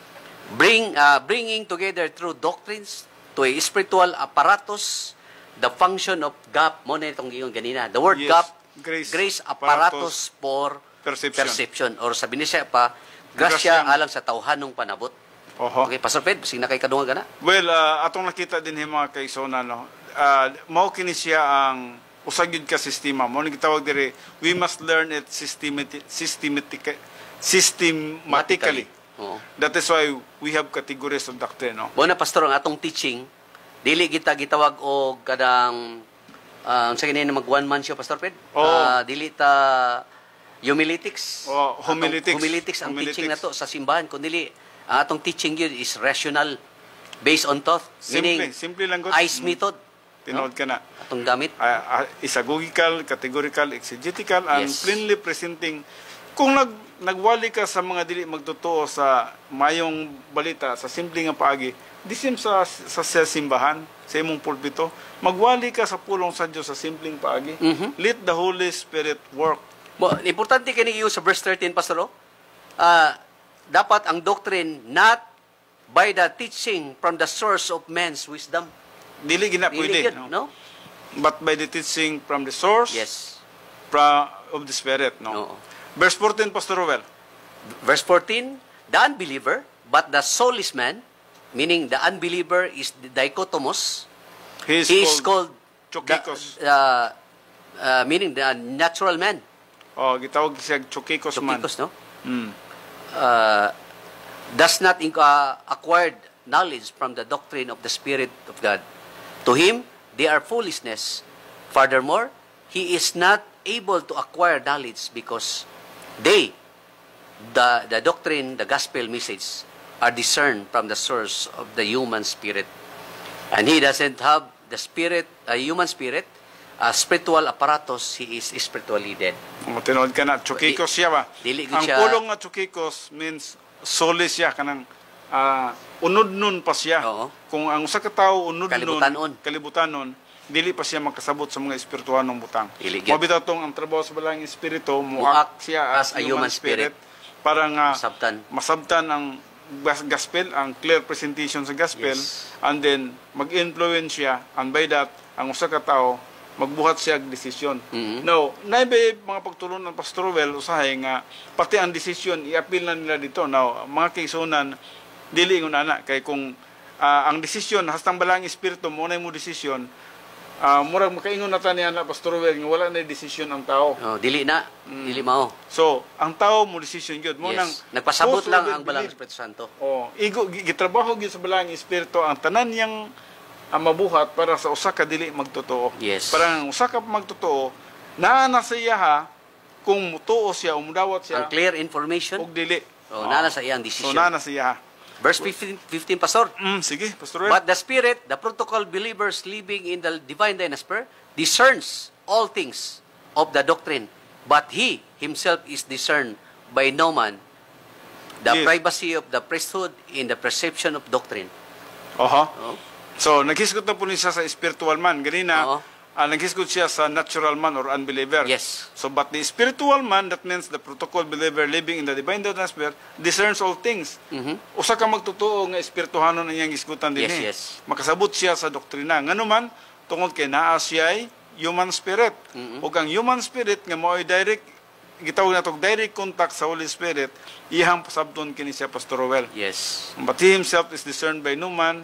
bring uh, bringing together through doctrines to a spiritual apparatus, the function of G A P, mo na itong giyon ganina. The word Yes. G A P, Grace grace apparatus apparatus for perception. perception. Or sabi niya siya pa, Grasya. grasya alang sa tawhanong panabot. Oho. Okay, Pastor Fred, sige na kay kadungan gana. Well, uh, atong nakita din yung mga kaisona, no? Uh, mao kini siya ang usag yun ka sistema. Mao ni gitawag diri, we must learn it systematic, systematic, systematically. Oo. That is why we have categories of doctrine, no? Mo na pastor ang atong teaching, dili kita gitawag og kadang uh, sa ganyan mag one man show Pastor Fred. Oo. Ah, dili ta homiletics. Oo, homiletics. Atong homiletics ang Homiletics. teaching nato sa simbahan kun dili ang atong teaching yun is rational based on thought. Simple, Meaning, simple lang gud. ICE method. Tinood ka na. Atong gamit. Uh, uh, isagogical, categorical, exegetical, and Yes. plainly presenting. Kung nag nagwali ka sa mga dili magtotoo sa mayong balita, sa simple nga paagi, disim sa sa, sa simbahan, sa imong pulpito, magwali ka sa pulong sa Dios sa simpleng paagi. Mhm. Let the Holy Spirit work. Mo, importante kini iyo sa verse thirteen, Pastor. Oh. Ah, dapat ang doctrine not by the teaching from the source of man's wisdom. Dili gina Dili pwede, yun, no? no? But by the teaching from the source Yes. fra, of the Spirit, no? Oo. Verse fourteen, Pastor Rowell. Verse fourteen, the unbeliever, but the soulless man, meaning the unbeliever is the dichotomos. He is He is called, called Chokikos. the, uh, uh, meaning the natural man. Oh, gitawag siya Chokikos man. Chokikos, no? Mm. Uh, does not inc- uh, acquired knowledge from the doctrine of the Spirit of God. To him, they are foolishness. Furthermore, he is not able to acquire knowledge because they, the, the doctrine, the gospel message, are discerned from the source of the human spirit. And he doesn't have the spirit, a human spirit, a spiritual apparatus, he is spiritually dead. Oh, tinood ka na, Chokikos siya ba? Dili gud Ang siya- pulong nga Chokikos means solis siya, kanang ah, unod-nun pa siya. Oo. Kung ang usa ka tawo unod-nun, Kalibutanon. kalibutanon, dili pa siya makasabot sa mga espirituhanong butang. Dili gyud. Mabitaw tong ang trabaho sa balang espiritu, Muak muak siya as, as a human spirit. para nga Masabtan. masabtan ang gas- gospel, ang clear presentation sa gospel, Yes. and then mag-influence siya, and by that, ang usa ka tawo magbuhat siya og desisyon. Mhm. Now, naibay mga pagtulong ng Pastor Well, usahay nga, pati ang desisyon, i-appeal na nila dito. Now, mga kaisunan, dili ingon ana kay kung ah, ang desisyon, hastang balang espiritu, mo na mo desisyon, uh, murag makaingon na ta niya na Pastor Well, nga wala na desisyon ang tao. Oh, dili na, dili mao. So, ang tao mo desisyon gyud mo nang Yes. Nagpasabot those who lang will ang balang believe. Espiritu Santo. Oh, igo gi- gitrabaho gyud sa balang espiritu ang tanan niyang ang mabuhat para sa usa ka dili magtotoo. Yes. Para ang usa ka magtotoo naa na sa iya ha kung mutuo siya o mudawat siya Ang clear information. og dili. Oh, Oh. nana sa iyang So decision. naa na siya ha. Verse fifteen, fifteen, Pastor. Mm, sige, Pastor Well. But the Spirit, the protocol believers living in the divine dynasty, discerns all things of the doctrine. But he himself is discerned by no man. The Yes. privacy of the priesthood in the perception of doctrine. Oho. Oh. So, naghisgot na po niya sa spiritual man. Ganina, Oo. ah, naghisgot siya sa natural man or unbeliever. Yes. So, but the spiritual man, that means the protocol believer living in the divine atmosphere, discerns all things. Mhm. Usa ka magtotoo nga espirituhanon na iyang isgutan din Yes, eh. yes. Makasabot siya sa doktrina. Ngano man, tungod kay naa siya ay human spirit. Mhm. Ug ang human spirit nga mo'y direct, gitawag na to direct contact sa Holy Spirit, iyang pasabton kini siya Pastor Rowell. Yes. But he himself is discerned by no man.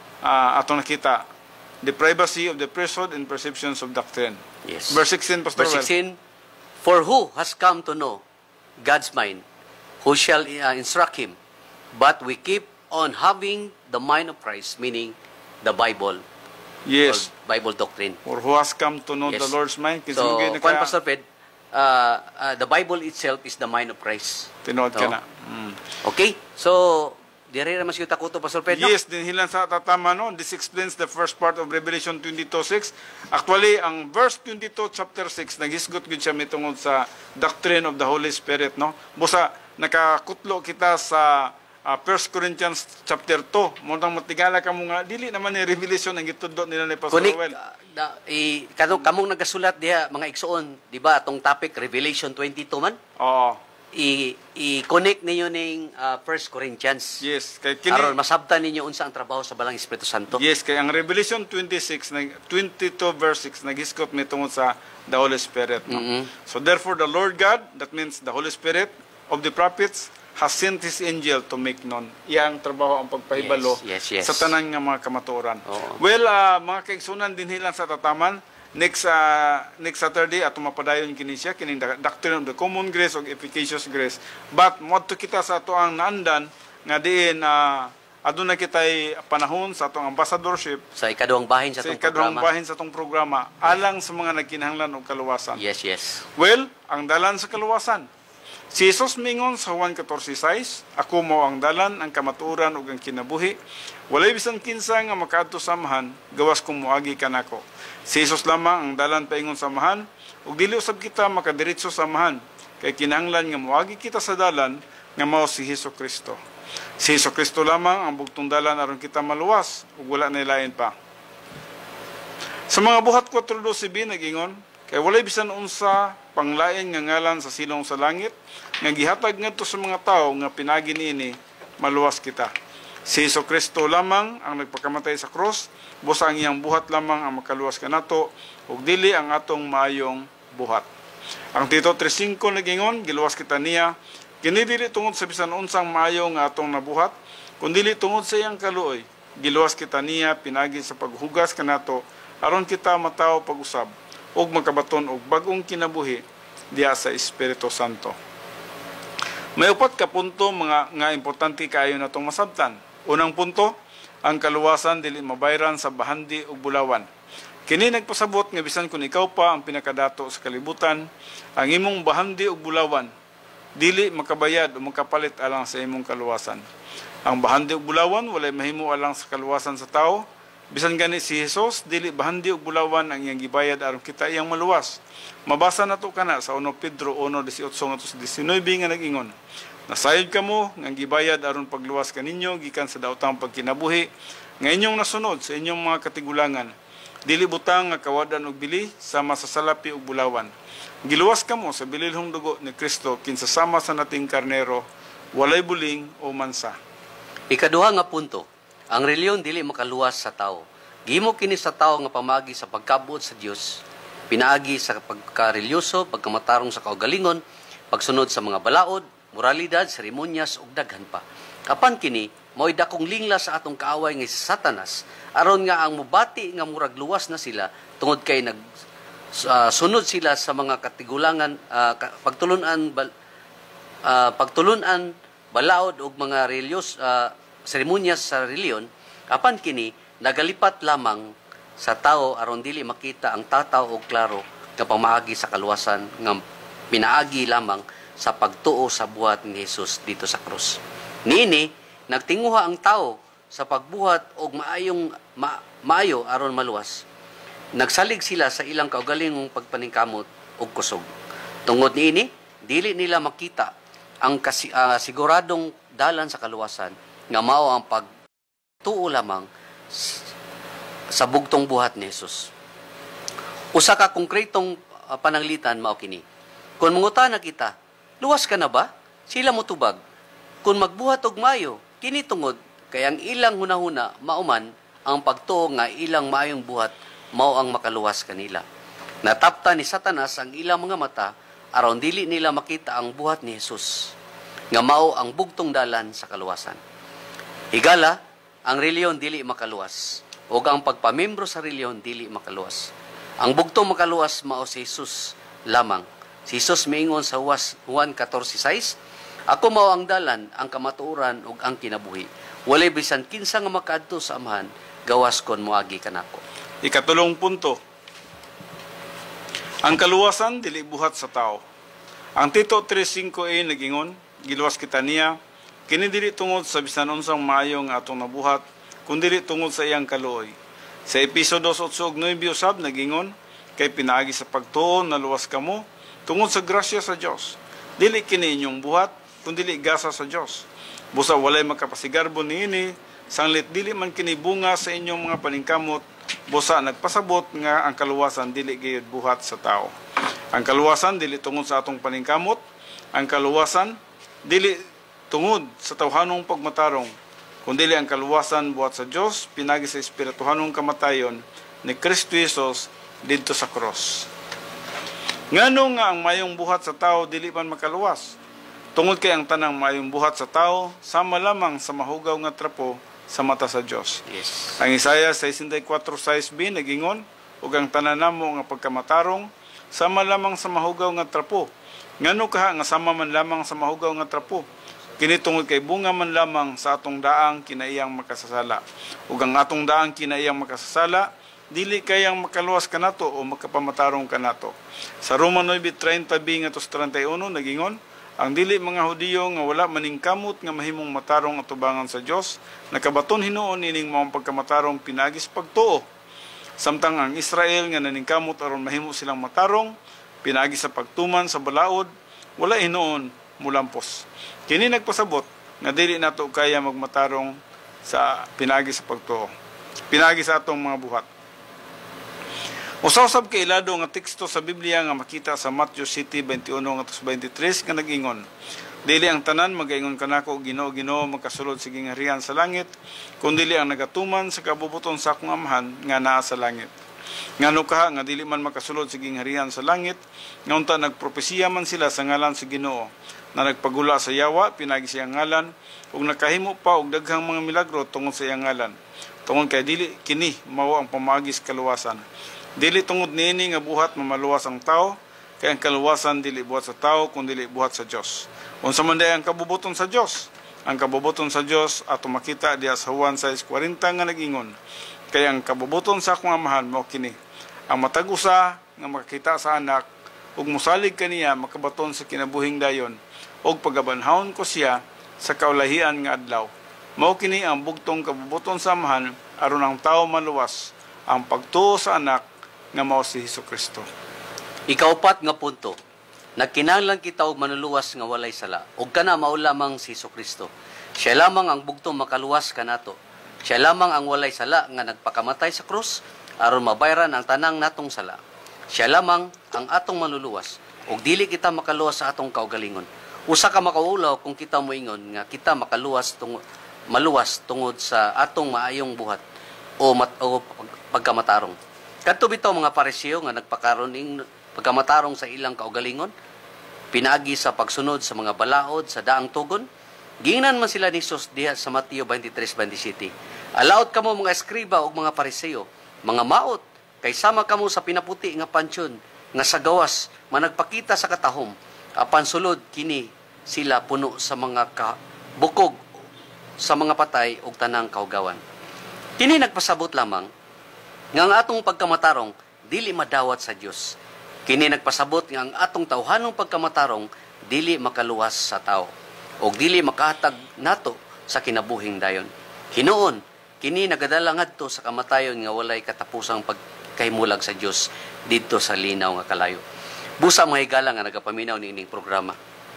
Uh, atong nakita, the privacy of the priesthood and perceptions of doctrine. Yes. Verse sixteen, Pastor Verse Rowell. sixteen, for who has come to know God's mind, who shall uh, instruct him? But we keep on having the mind of Christ, meaning the Bible, Yes. or Bible doctrine. Or who has come to know Yes. the Lord's mind. Kasi So, mga Juan naka- Pastor Ped, uh, uh, the Bible itself is the mind of Christ. Tinood ka No? na. Mm. Okay? So, dire naman siya takuto, Pastor Ped, no? Yes, din hilan sa tatama, no? This explains the first part of Revelation twenty-two six. Actually, ang verse twenty-two, chapter six, naghisgot gud siya mitungod sa doctrine of the Holy Spirit, no? Busa, nakakutlo kita sa uh, First Corinthians chapter two. Muntang matigala ka mo nga, dili naman ni Revelation ang gitudlo nila ni Pastor Kunik, Rowell. uh, da, i, kanong, kamong nagasulat diha, mga igsoon, di ba, atong topic, Revelation twenty-two man? Oo. i i-connect ninyo ning uh, First Corinthians. Yes, kay kini Aron masabtan ninyo unsa ang trabaho sa balang Espiritu Santo. Yes, kay ang Revelation twenty-six, nag- twenty-two verse six, naghiskot mi tungod sa the Holy Spirit. No? Mhm. So therefore, the Lord God, that means the Holy Spirit of the prophets, has sent His angel to make known. Iyang trabaho ang pagpahibalo Yes, yes, yes. sa tanan nga mga kamatuoran. Oo. Well, ah, mga kaigsunan din hilang sa tataman, next uh, next Saturday ato mapadayon kini siya kining the doctrine of the common grace o efficacious grace. But mo kita sa ato ang naandan nga diin uh, aduna kitay panahon sa atong ambassadorship Sa ikaduhang bahin sa sa itong ikaduhang programa. bahin sa atong programa alang sa mga nagkinahanglan og kaluwasan. Yes, yes. Well, ang dalan sa kaluwasan. Si Jesus mingon sa Juan fourteen six, ako mo ang dalan, ang kamatuoran ug ang kinabuhi. Walay bisan kinsa nga makaadto sa amahan, gawas kung moagi kanako. Si Jesus lamang ang dalan paingon sa amahan, ug dili usab kita makadiretso sa amahan, kay kinahanglan nga moagi kita sa dalan nga mao si Hesus Kristo. Si Jesucristo lamang ang bugtong dalan aron kita maluwas ug wala na lain pa. Sa mga buhat four twelve b nagingon, kay walay bisan unsa panglain nga ngalan sa silong sa langit nga gihatag ngadto sa mga tawo nga pinagi niini maluwas kita. Si Jesucristo lamang ang nagpakamatay sa cross, busa ang iyang buhat lamang ang makaluwas kanato ug dili ang atong maayong buhat. Ang Tito three five nagingon, giluwas kita niya kini dili tungod sa bisan unsang maayo nga atong nabuhat, kundi tungod sa iyang kaluoy. Giluwas kita niya pinagi sa paghugas kanato aron kita mataw pag-usab ug makabaton og bag-ong kinabuhi diha sa Espiritu Santo. May upat ka punto mga nga importante kaayo natong masabtan. Unang punto, ang kaluwasan dili mabayran sa bahandi ug bulawan. Kini nagpasabot nga bisan kun ikaw pa ang pinakadato sa kalibutan, ang imong bahandi ug bulawan dili makabayad o makapalit alang sa imong kaluwasan. Ang bahandi ug bulawan walay mahimo alang sa kaluwasan sa tao. Bisan gani si Jesus dili bahandi ug bulawan ang iyang gibayad aron kita iyang maluwas. Mabasa nato kana sa First Pedro one eighteen ngadto nineteen nga nag-ingon, nasayod kamo nga gibayad aron pagluwas kaninyo gikan sa daotang pagkinabuhi nga inyong nasunod sa inyong mga katigulangan. Dili butang nga kawadan og bili sama sa salapi ug bulawan. Giluwas kamo sa bililhong dugo ni Kristo kinsa sama sa nating karnero, walay buling o mansa. Ikaduha nga punto, ang reliyon dili makaluwas sa tao. Gihimo kini sa tao nga pamagi sa pagkabuot sa Dios, pinaagi sa pagkarelyoso, pagkamatarong sa kaugalingon, pagsunod sa mga balaod, moralidad, seremonyas ug daghan pa. Apan kini mao'y dakong lingla sa atong kaaway nga si Satanas, aron nga ang mubati nga murag luwas na sila tungod kay nag uh, sunod sila sa mga katigulangan, uh, pagtulunan bal, uh, pagtulunan balaod ug mga religious uh, seremonyas sa reliyon. Apan kini nagalipat lamang sa tao aron dili makita ang tataw og klaro nga pamaagi sa kaluwasan nga pinaagi lamang sa pagtuo sa buhat ni Jesus dito sa krus. Niini nagtinguha ang tao sa pagbuhat og maayong ma, maayo aron maluwas. Nagsalig sila sa ilang kaugalingong pagpaningkamot ug kusog. Tungod niini dili nila makita ang kasi, uh, siguradong dalan sa kaluwasan nga mao ang pagtuo lamang sa bugtong buhat ni Jesus. Usa ka konkretong uh, pananglitan mao kini. Kung mangutana kita, luwas ka na ba? Sila mo tubag. Kung magbuhat og maayo, kini tungod kay ang ilang hunahuna mauman ang pagtuo nga ilang maayong buhat mao ang makaluwas kanila. Natapta ni Satanas ang ilang mga mata aron dili nila makita ang buhat ni Jesus nga mao ang bugtong dalan sa kaluwasan. Higala, ang reliyon dili makaluwas ug ang pagpamembro sa reliyon dili makaluwas. Ang bugtong makaluwas mao si Jesus lamang. Si Jesus miingon sa Juan fourteen six, ako mao ang dalan, ang kamatuoran ug ang kinabuhi. Walay bisan kinsa nga makaadto sa Amahan gawas kon moagi kanako. Ikatulong punto. Ang kaluwasan dili buhat sa tao. Ang Tito three five a nagingon, giluwas kita niya kini dili tungod sa bisan unsang maayo nga atong nabuhat, kundi dili tungod sa iyang kaluoy. Sa Episodio eight ug nine usab nagingon, kay pinaagi sa pagtuo na luwas kamo tungod sa grasya sa Dios. Dili kini inyong buhat, kundi dili gasa sa Dios. Busa walay makapasigarbo niini, sanglit dili man kini bunga sa inyong mga paningkamot, busa nagpasabot nga ang kaluwasan dili gayud buhat sa tao. Ang kaluwasan dili tungod sa atong paningkamot, ang kaluwasan dili tungod sa tawhanong pagmatarong, kundi ang kaluwasan buhat sa Dios pinagi sa espirituhanong kamatayon ni Kristo Jesus didto sa cross. Ngano nga ang mayong buhat sa tao dili man makaluwas? Tungod kay ang tanang mayong buhat sa tao sama lamang sa mahugaw nga trapo sa mata sa Dios. Yes. Ang Isaiah sixty-four six b nagingon, ug ang tanan namo nga pagkamatarong sama lamang sa mahugaw nga trapo. Ngano kaha nga sama man lamang sa mahugaw nga trapo? Kini tungod kay bunga man lamang sa atong daang kinaiyang makasasala. Ug ang atong daang kinaiyang makasasala dili kayang makaluwas kanato o makapamatarong kanato. Sa Roma nine thirty b nga thirty-one nagingon, ang dili mga Hudiyo nga wala maningkamot nga mahimong matarong atubangan sa Dios, nakabaton hinuon ining maong pagkamatarong pinagis pagtuo. Samtang ang Israel nga naningkamot aron mahimo silang matarong, pinagi sa pagtuman sa balaod, wala hinuon mulampos. Kini nagpasabot nga dili nato kaya magmatarong sa pinagi sa pagtuo, pinagi sa atong mga buhat. Usa-usab kay ilado nga teksto sa Biblia nga makita sa Matthew City twenty-one ngadto twenty-three nga nag-ingon, dili ang tanan magaingon kanako Ginoo Ginoo magkasulod sa gingharian sa langit, kundi ang nagatuman sa kabubuton sa akong Amahan nga naa sa langit. Ngano ka nga dili man makasulod sa gingharian sa langit, nga unta nagpropesiya man sila sa ngalan sa Ginoo, na nagpagula sa yawa pinagi sa iyang ngalan, ug nakahimo pa og daghang mga milagro tungod sa iyang ngalan. Tungod kay dili kini mao ang pamaagi sa kaluwasan. Dili tungod niini nga buhat mamaluwas ang tao, kay ang kaluwasan dili buhat sa tao kundi dili buhat sa Dios. Unsa man day ang kabubuton sa Dios? Ang kabubuton sa Dios ato makita diha sa Juan six forty nga nag-ingon, kay ang kabubuton sa akong Amahan mao kini, ang matag usa nga makakita sa anak ug mosalig kaniya makabaton sa kinabuhing dayon, ug pagabanhawon ko siya sa kaulahian nga adlaw. Mao kini ang bugtong kabubuton sa Amahan aron ang tao maluwas, ang pagtuo sa anak nga mao si Hesukristo. Ikaupat nga punto, nagkinahanglan kita og manuluwas nga walay sala, ug kana mao lamang si Hesukristo. Siya lamang ang bugtong makaluwas kanato. Siya lamang ang walay sala nga nagpakamatay sa krus aron mabayaran ang tanang natong sala. Siya lamang ang atong manuluwas, ug dili kita makaluwas sa atong kaugalingon. Usa ka makaulaw kung kita moingon nga kita makaluwas tungod maluwas tungod sa atong maayong buhat o, mat, o pagkamatarong. Kadto bitaw mga Pariseo nga nagpakaron ing pagkamatarong sa ilang kaugalingon, pinaagi sa pagsunod sa mga balaod sa daang tugon. Giingnan man sila ni Jesus diha sa Mateo twenty-three twenty-seven. Alaot kamo mga eskriba ug mga Pariseo, mga maot, kay sama kamo sa pinaputi nga pansyon nga sa gawas managpakita sa katahom, apan sulod kini sila puno sa mga ka, bukog sa mga patay ug tanang kaugawan. Kini nagpasabot lamang nga ang atong pagkamatarong dili madawat sa Dios. Kini nagpasabot nga ang atong tawhanong pagkamatarong dili makaluwas sa tao ug dili makahatag nato sa kinabuhing dayon. Hinuon kini nagadala ngadto sa kamatayon nga walay katapusang pagkahimulag sa Dios didto sa linaw nga kalayo. Busa mga higala nga nagapaminaw niining programa.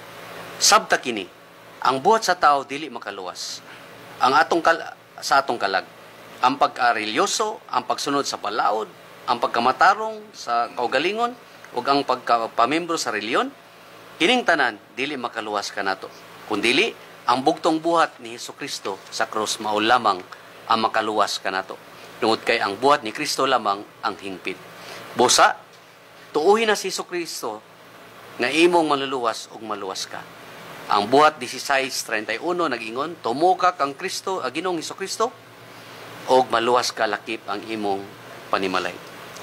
Sabta kini, ang buhat sa tao dili makaluwas. Ang atong kal- sa atong kalag, ang pagka-relyoso, ang pagsunod sa balaod, ang pagkamatarong sa kaugalingon ug ang pagkapamembro sa reliyon, kining tanan dili makaluwas kanato. Kundili ang bugtong buhat ni Hesukristo sa krus mao lamang ang makaluwas kanato. Tungod kay ang buhat ni Kristo lamang ang hingpit. Busa, tuuhin na si Hesukristo nga imong maluluwas ug maluwas ka. Ang buhat sixteen thirty-one nag-ingon, tumukak ang Kristo, ang Ginoong Hesukristo, og maluwas ka lakip ang imong panimalay.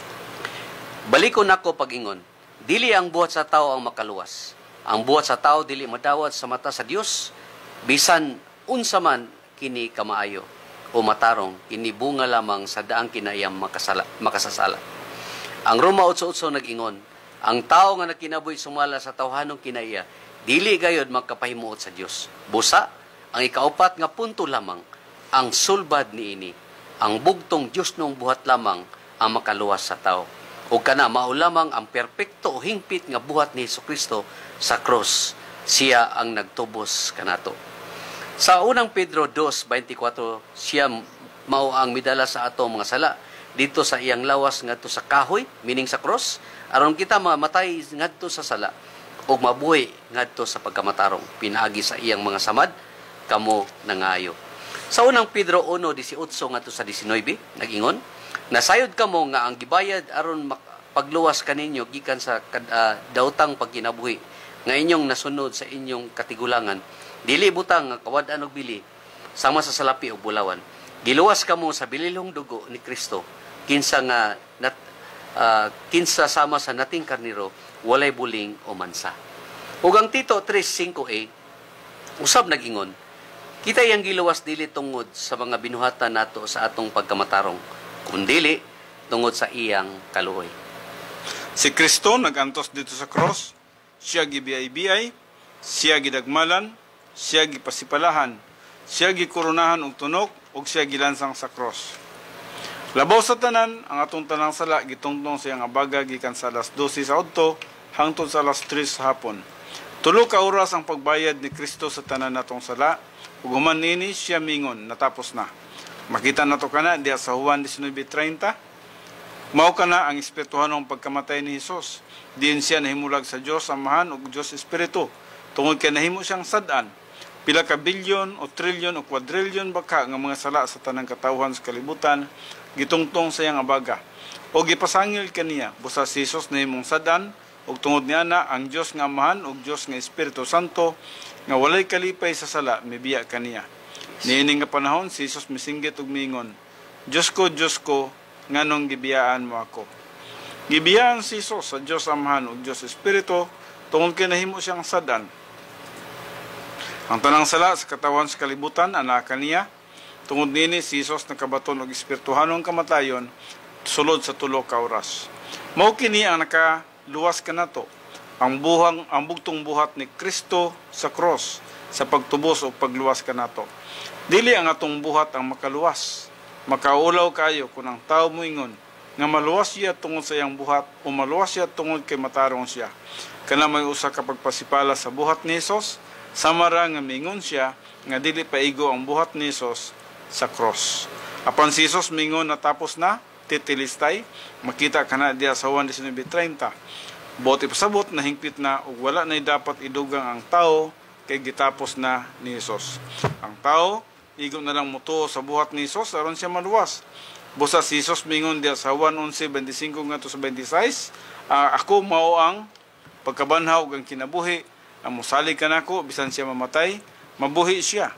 Balikon nako pag-ingon, dili ang buhat sa tao ang makaluwas. Ang buhat sa tao dili madawat sa mata sa Dios, bisan unsa man kini kamaayo o matarong, kini bunga lamang sa daang kinayam makasala, makasasala. Ang Roma eight eight nag-ingon, ang tao nga nakinabuhi sumala sa tawhanong kinaiya, dili gayod magkapahimuot sa Dios. Busa, ang ikaupat nga punto lamang, ang sulbad niini, ang bugtong Dios nung buhat lamang ang makaluwas sa tao. O kana mao lamang ang perpekto o hingpit nga buhat ni Hesukristo sa cross. Siya ang nagtubos kanato. Sa unang Pedro two twenty-four, siya mao ang midala sa ato mga sala dito sa iyang lawas ngadto sa kahoy, meaning sa cross, aron kita mamatay ngadto sa sala o mabuhi ngadto sa pagkamatarong, pinaagi sa iyang mga samad kamo nangayo. Sa unang Pedro one eighteen ngadto sa nineteen nag-ingon, nasayod kamo nga ang gibayad aron pagluwas kaninyo gikan sa uh, daotang pagkinabuhi nga inyong nasunod sa inyong katigulangan, dili butang nga kawad-an og bili sama sa salapi ug bulawan. Giluwas kamo sa bililhong dugo ni Kristo kinsa nga nat, uh, kinsa sama sa nating karniro, walay buling o mansa. Ug ang Tito three five a usab nag-ingon, kita yang giluwas dili tungod sa mga binuhatan nato sa atong pagkamatarong, kundili tungod sa iyang kaluoy. Si Kristo nagantos dito sa cross, siya gibiyay-biyay, siya gidagmalan, siya gipasipalahan, siya gikurunahan og tunok, ug siya gilansang sa cross. Labaw sa tanan, ang atong tanang sala gitungtong sa iyang abaga gikan sa alas twelve sa udto hangtod sa alas tres sa hapon. Tulo ka oras ang pagbayad ni Kristo sa tanan natong sala, ug human nini siya mingon natapos na. Makita nato kana diha sa Juan nineteen thirty. Mao kana ang espirituhanong pagkamatay ni Hesus. Diin siya nahimulag sa Dios Amahan ug Dios Espiritu. Tungod kay nahimo siyang sad-an. Pila ka bilyon o trilyon o kwadrilyon baka nga mga sala sa tanang katawhan sa kalibutan gitungtong sa iyang abaga. O gipasangil kaniya busa si Hesus nahimong sad-an ug tungod niya na ang Dios nga Amahan ug Dios nga Espiritu Santo nga walay kalipay sa sala mibiya kaniya. Niini nga panahon si Hesus misinggit ug mingon, Dios ko, Dios ko, nganong gibiyaan mo ako. Gibiyaan si Hesus sa Dios Amahan ug Dios Espiritu tungod kay nahimo siyang sad-an. Ang tanang sala sa katawan sa kalibutan ana kaniya. Tungod nini si Hesus nakabaton og espirituhanong kamatayon sulod sa tulo ka oras. Mao kini ang nakaluwas kanato ang buhang ang bugtong buhat ni Kristo sa cross sa pagtubos o pagluwas kanato. Dili ang atong buhat ang makaluwas. Makaulaw kayo kung ang tao moingon nga maluwas siya tungod sa iyang buhat o maluwas siya tungod kay matarong siya. Kana may usa ka pagpasipala sa buhat ni Hesus, samara nga mingon siya nga dili paigo ang buhat ni Hesus sa cross. Apan si Hesus mingon natapos na, titilistay, makita kana diya sa Juan nineteen thirty. Buti pasabot na hingpit na ug wala nay dapat idugang ang tao kay gitapos na ni Hesus. Ang tao igo na lang mutuo sa buhat ni Hesus aron siya maluwas. Busa si Hesus mingon diya sa Juan eleven twenty-five ngadto sa twenty-six, uh, ako mao ang pagkabanhaw ug ang kinabuhi, ang mosalig kanako bisan siya mamatay, mabuhi siya.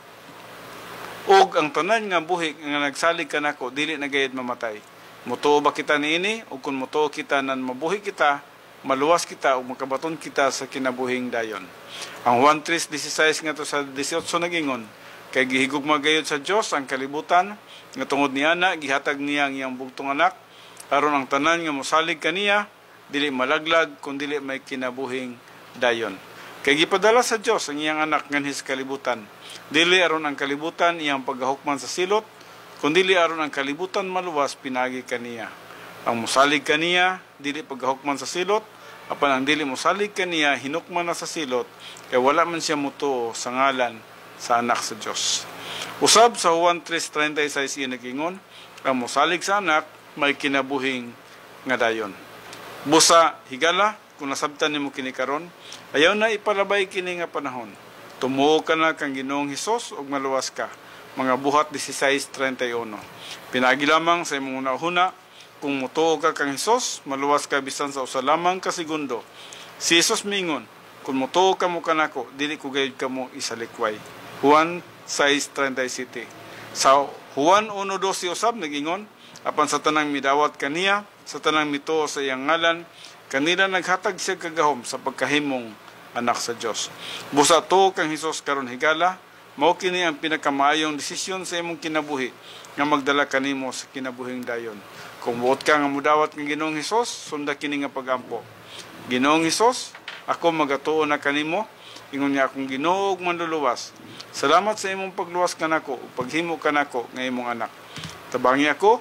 Og ang tanan nga buhi nga nagsalig kanako dili na gayud mamatay. Mutuo ba kita niini ug kun mutuo kita nan mabuhi kita, maluwas kita ug makabaton kita sa kinabuhing dayon. Ang Juan three sixteen ngadto sa eighteen nagingon, kay gihigugma gayud sa Dios ang kalibutan nga tungod niya na gihatag niya ang iyang bugtong anak aron ang tanan nga mosalig kaniya dili malaglag kun dili may kinabuhing dayon. Kay gipadala sa Dios ang iyang anak nganhi sa kalibutan. Dili aron ang kalibutan iyang paghahukman sa silot, kundi aron ang kalibutan maluwas pinagi kaniya. Ang mosalig kaniya dili paghahukman sa silot, apan ang dili mosalig kaniya hinukman na sa silot, kay wala man siya mutuo sa ngalan sa anak sa Dios. Usab sa Juan three thirty-six iyan nagingon, ang mosalig sa anak may kinabuhing nga dayon. Busa higala kung nasabtan nimo kini karon, ayaw na ipalabay kini nga panahon. Tumuo ka na kang Ginoong Hesus ug maluwas ka. Mga buhat sixteen thirty-one. Pinagi lamang sa imong una-una, kung mutuo ka kang Hesus, maluwas ka bisan sa usa lamang ka segundo. Si Hesus mingon, kung mutuo ka mo kanako, dili ko gayud kamo isalikway. Juan six thirty-seven. Sa Juan one twelve usab nagingon, apan sa tanang midawat kaniya, sa tanang mituo sa iyang ngalan, kanila naghatag siya kagahom sa pagkahimong anak sa Dios. Busa to kang Hesus karon higala, mao kini ang pinakamaayong desisyon sa imong kinabuhi nga magdala kanimo sa kinabuhing dayon. Kung buot ka nga mudawat ng Ginoong Hesus, sunda kini nga pagampo. Ginoong Hesus, ako magatuo na kanimo, ingon niya akong Ginoo ug manluluwas. Salamat sa imong pagluwas kanako ug paghimo kanako nga imong anak. Tabangi ako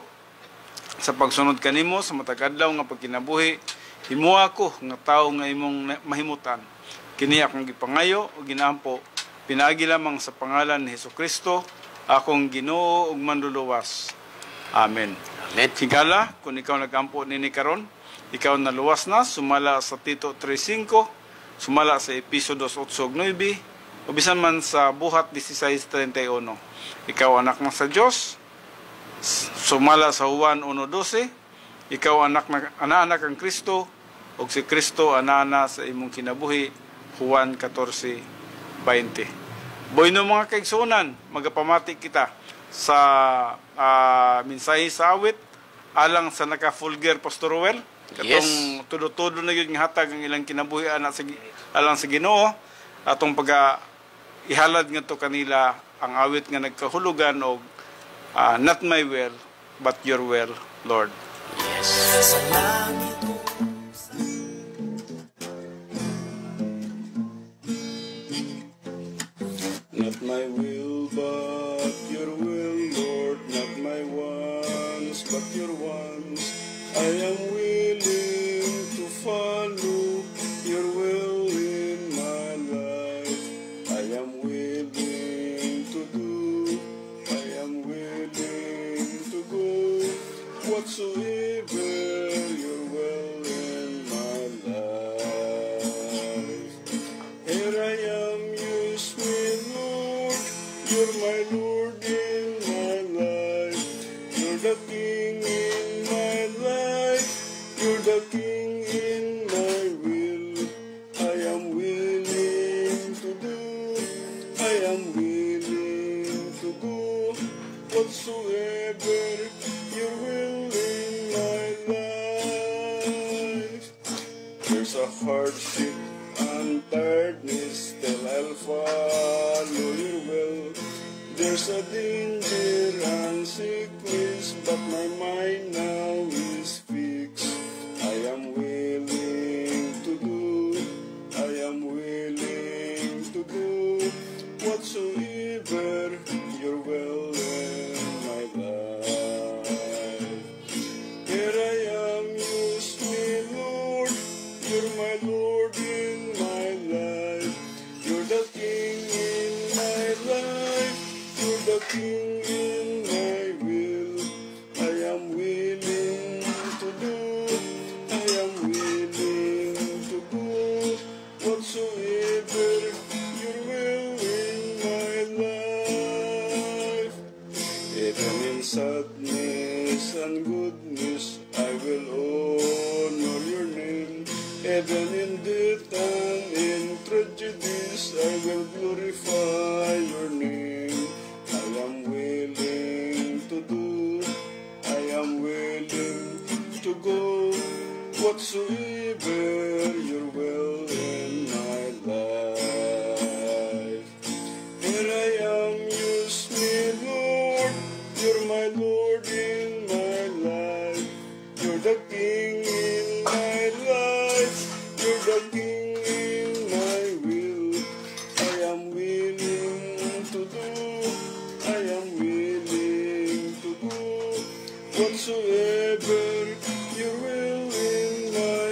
sa pagsunod kanimo sa matag adlaw nga pagkinabuhi. Himo ako nga tawo nga imong mahimutan. Kini akong gipangayo o ginampo, pinagi lamang sa pangalan ni Hesukristo, akong Ginoo ug manluluwas. Amen. Amen. Higala, kung ikaw nagampo nini karon, ikaw naluwas na, sumala sa Tito three five, sumala sa Episodos eight nine, o bisan man sa buhat sixteen thirty-one. Ikaw anak na sa Dios, sumala sa Juan one twelve, ikaw anak na anak ang Kristo, ug si Kristo anana sa imong kinabuhi. Juan fourteen twenty. Boyno mga kaigsunan, magapamati kita sa uh, mensahe sa awit alang sa naka-full gear Pastor Ruel. Katong yes. Tudo-tudo na yung hatag ang ilang kinabuhi anak sa, alang sa Ginoo. Atong pag ihalad nga to kanila ang awit nga nagkahulugan og uh, not my will but your will, Lord. Yes. Sa langit not my will, but your will, Lord. Not my wants, but your wants. I am willing to follow your will in my follow your will. There's a danger and sickness, but my mind now is fixed. I am willing to do, I am willing to do whatsoever your will in my life. Here I am, use me, Lord. You're my Lord in my life. You're the King in my life. You're the King in my will. I am willing to do, I am willing to do whatsoever your will in my life. Even in sadness and goodness, I will honor your name. Even in death and in tragedies, I will glorify your name. I am willing to do, I am willing to go whatsoever your will in my life. Here I am, use me, Lord. You're my Lord in my life. You're the King in my life. You're the King in my will. I am willing to do, I am willing to do whatsoever your will in my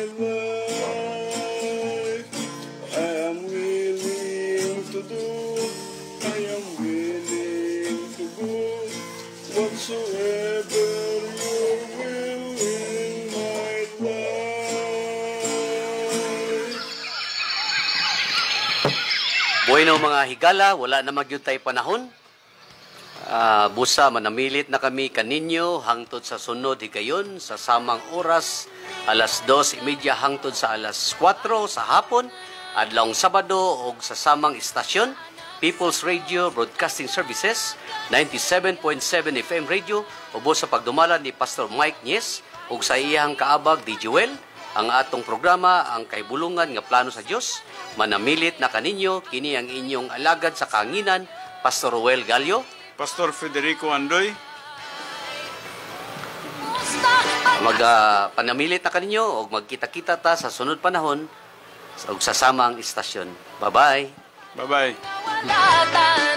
life. I am willing to do, I am willing to do whatsoever your will in my life. Bueno mga higala, wala na magyud tay panahon. Ah, busa manamilit na kami kaninyo hangtod sa sunod higayon sa samang oras alas dos imedya hangtod sa alas kwatro sa hapon adlawng Sabado og sa samang istasyon People's Radio Broadcasting Services ninety-seven point seven F M Radio ubos sa pagdumalan ni Pastor Mike Nyes ug sa iyang kaabag di Joel. Ang atong programa ang kahibulungan nga plano sa Dios. Manamilit na kaninyo kini ang inyong alagad sa kahanginan Pastor Roel Gallo, Pastor Federico Andoy. mag uh, panamilit na kaninyo o magkita-kita ta sa sunod panahon o sa samang istasyon. Bye-bye. Bye-bye.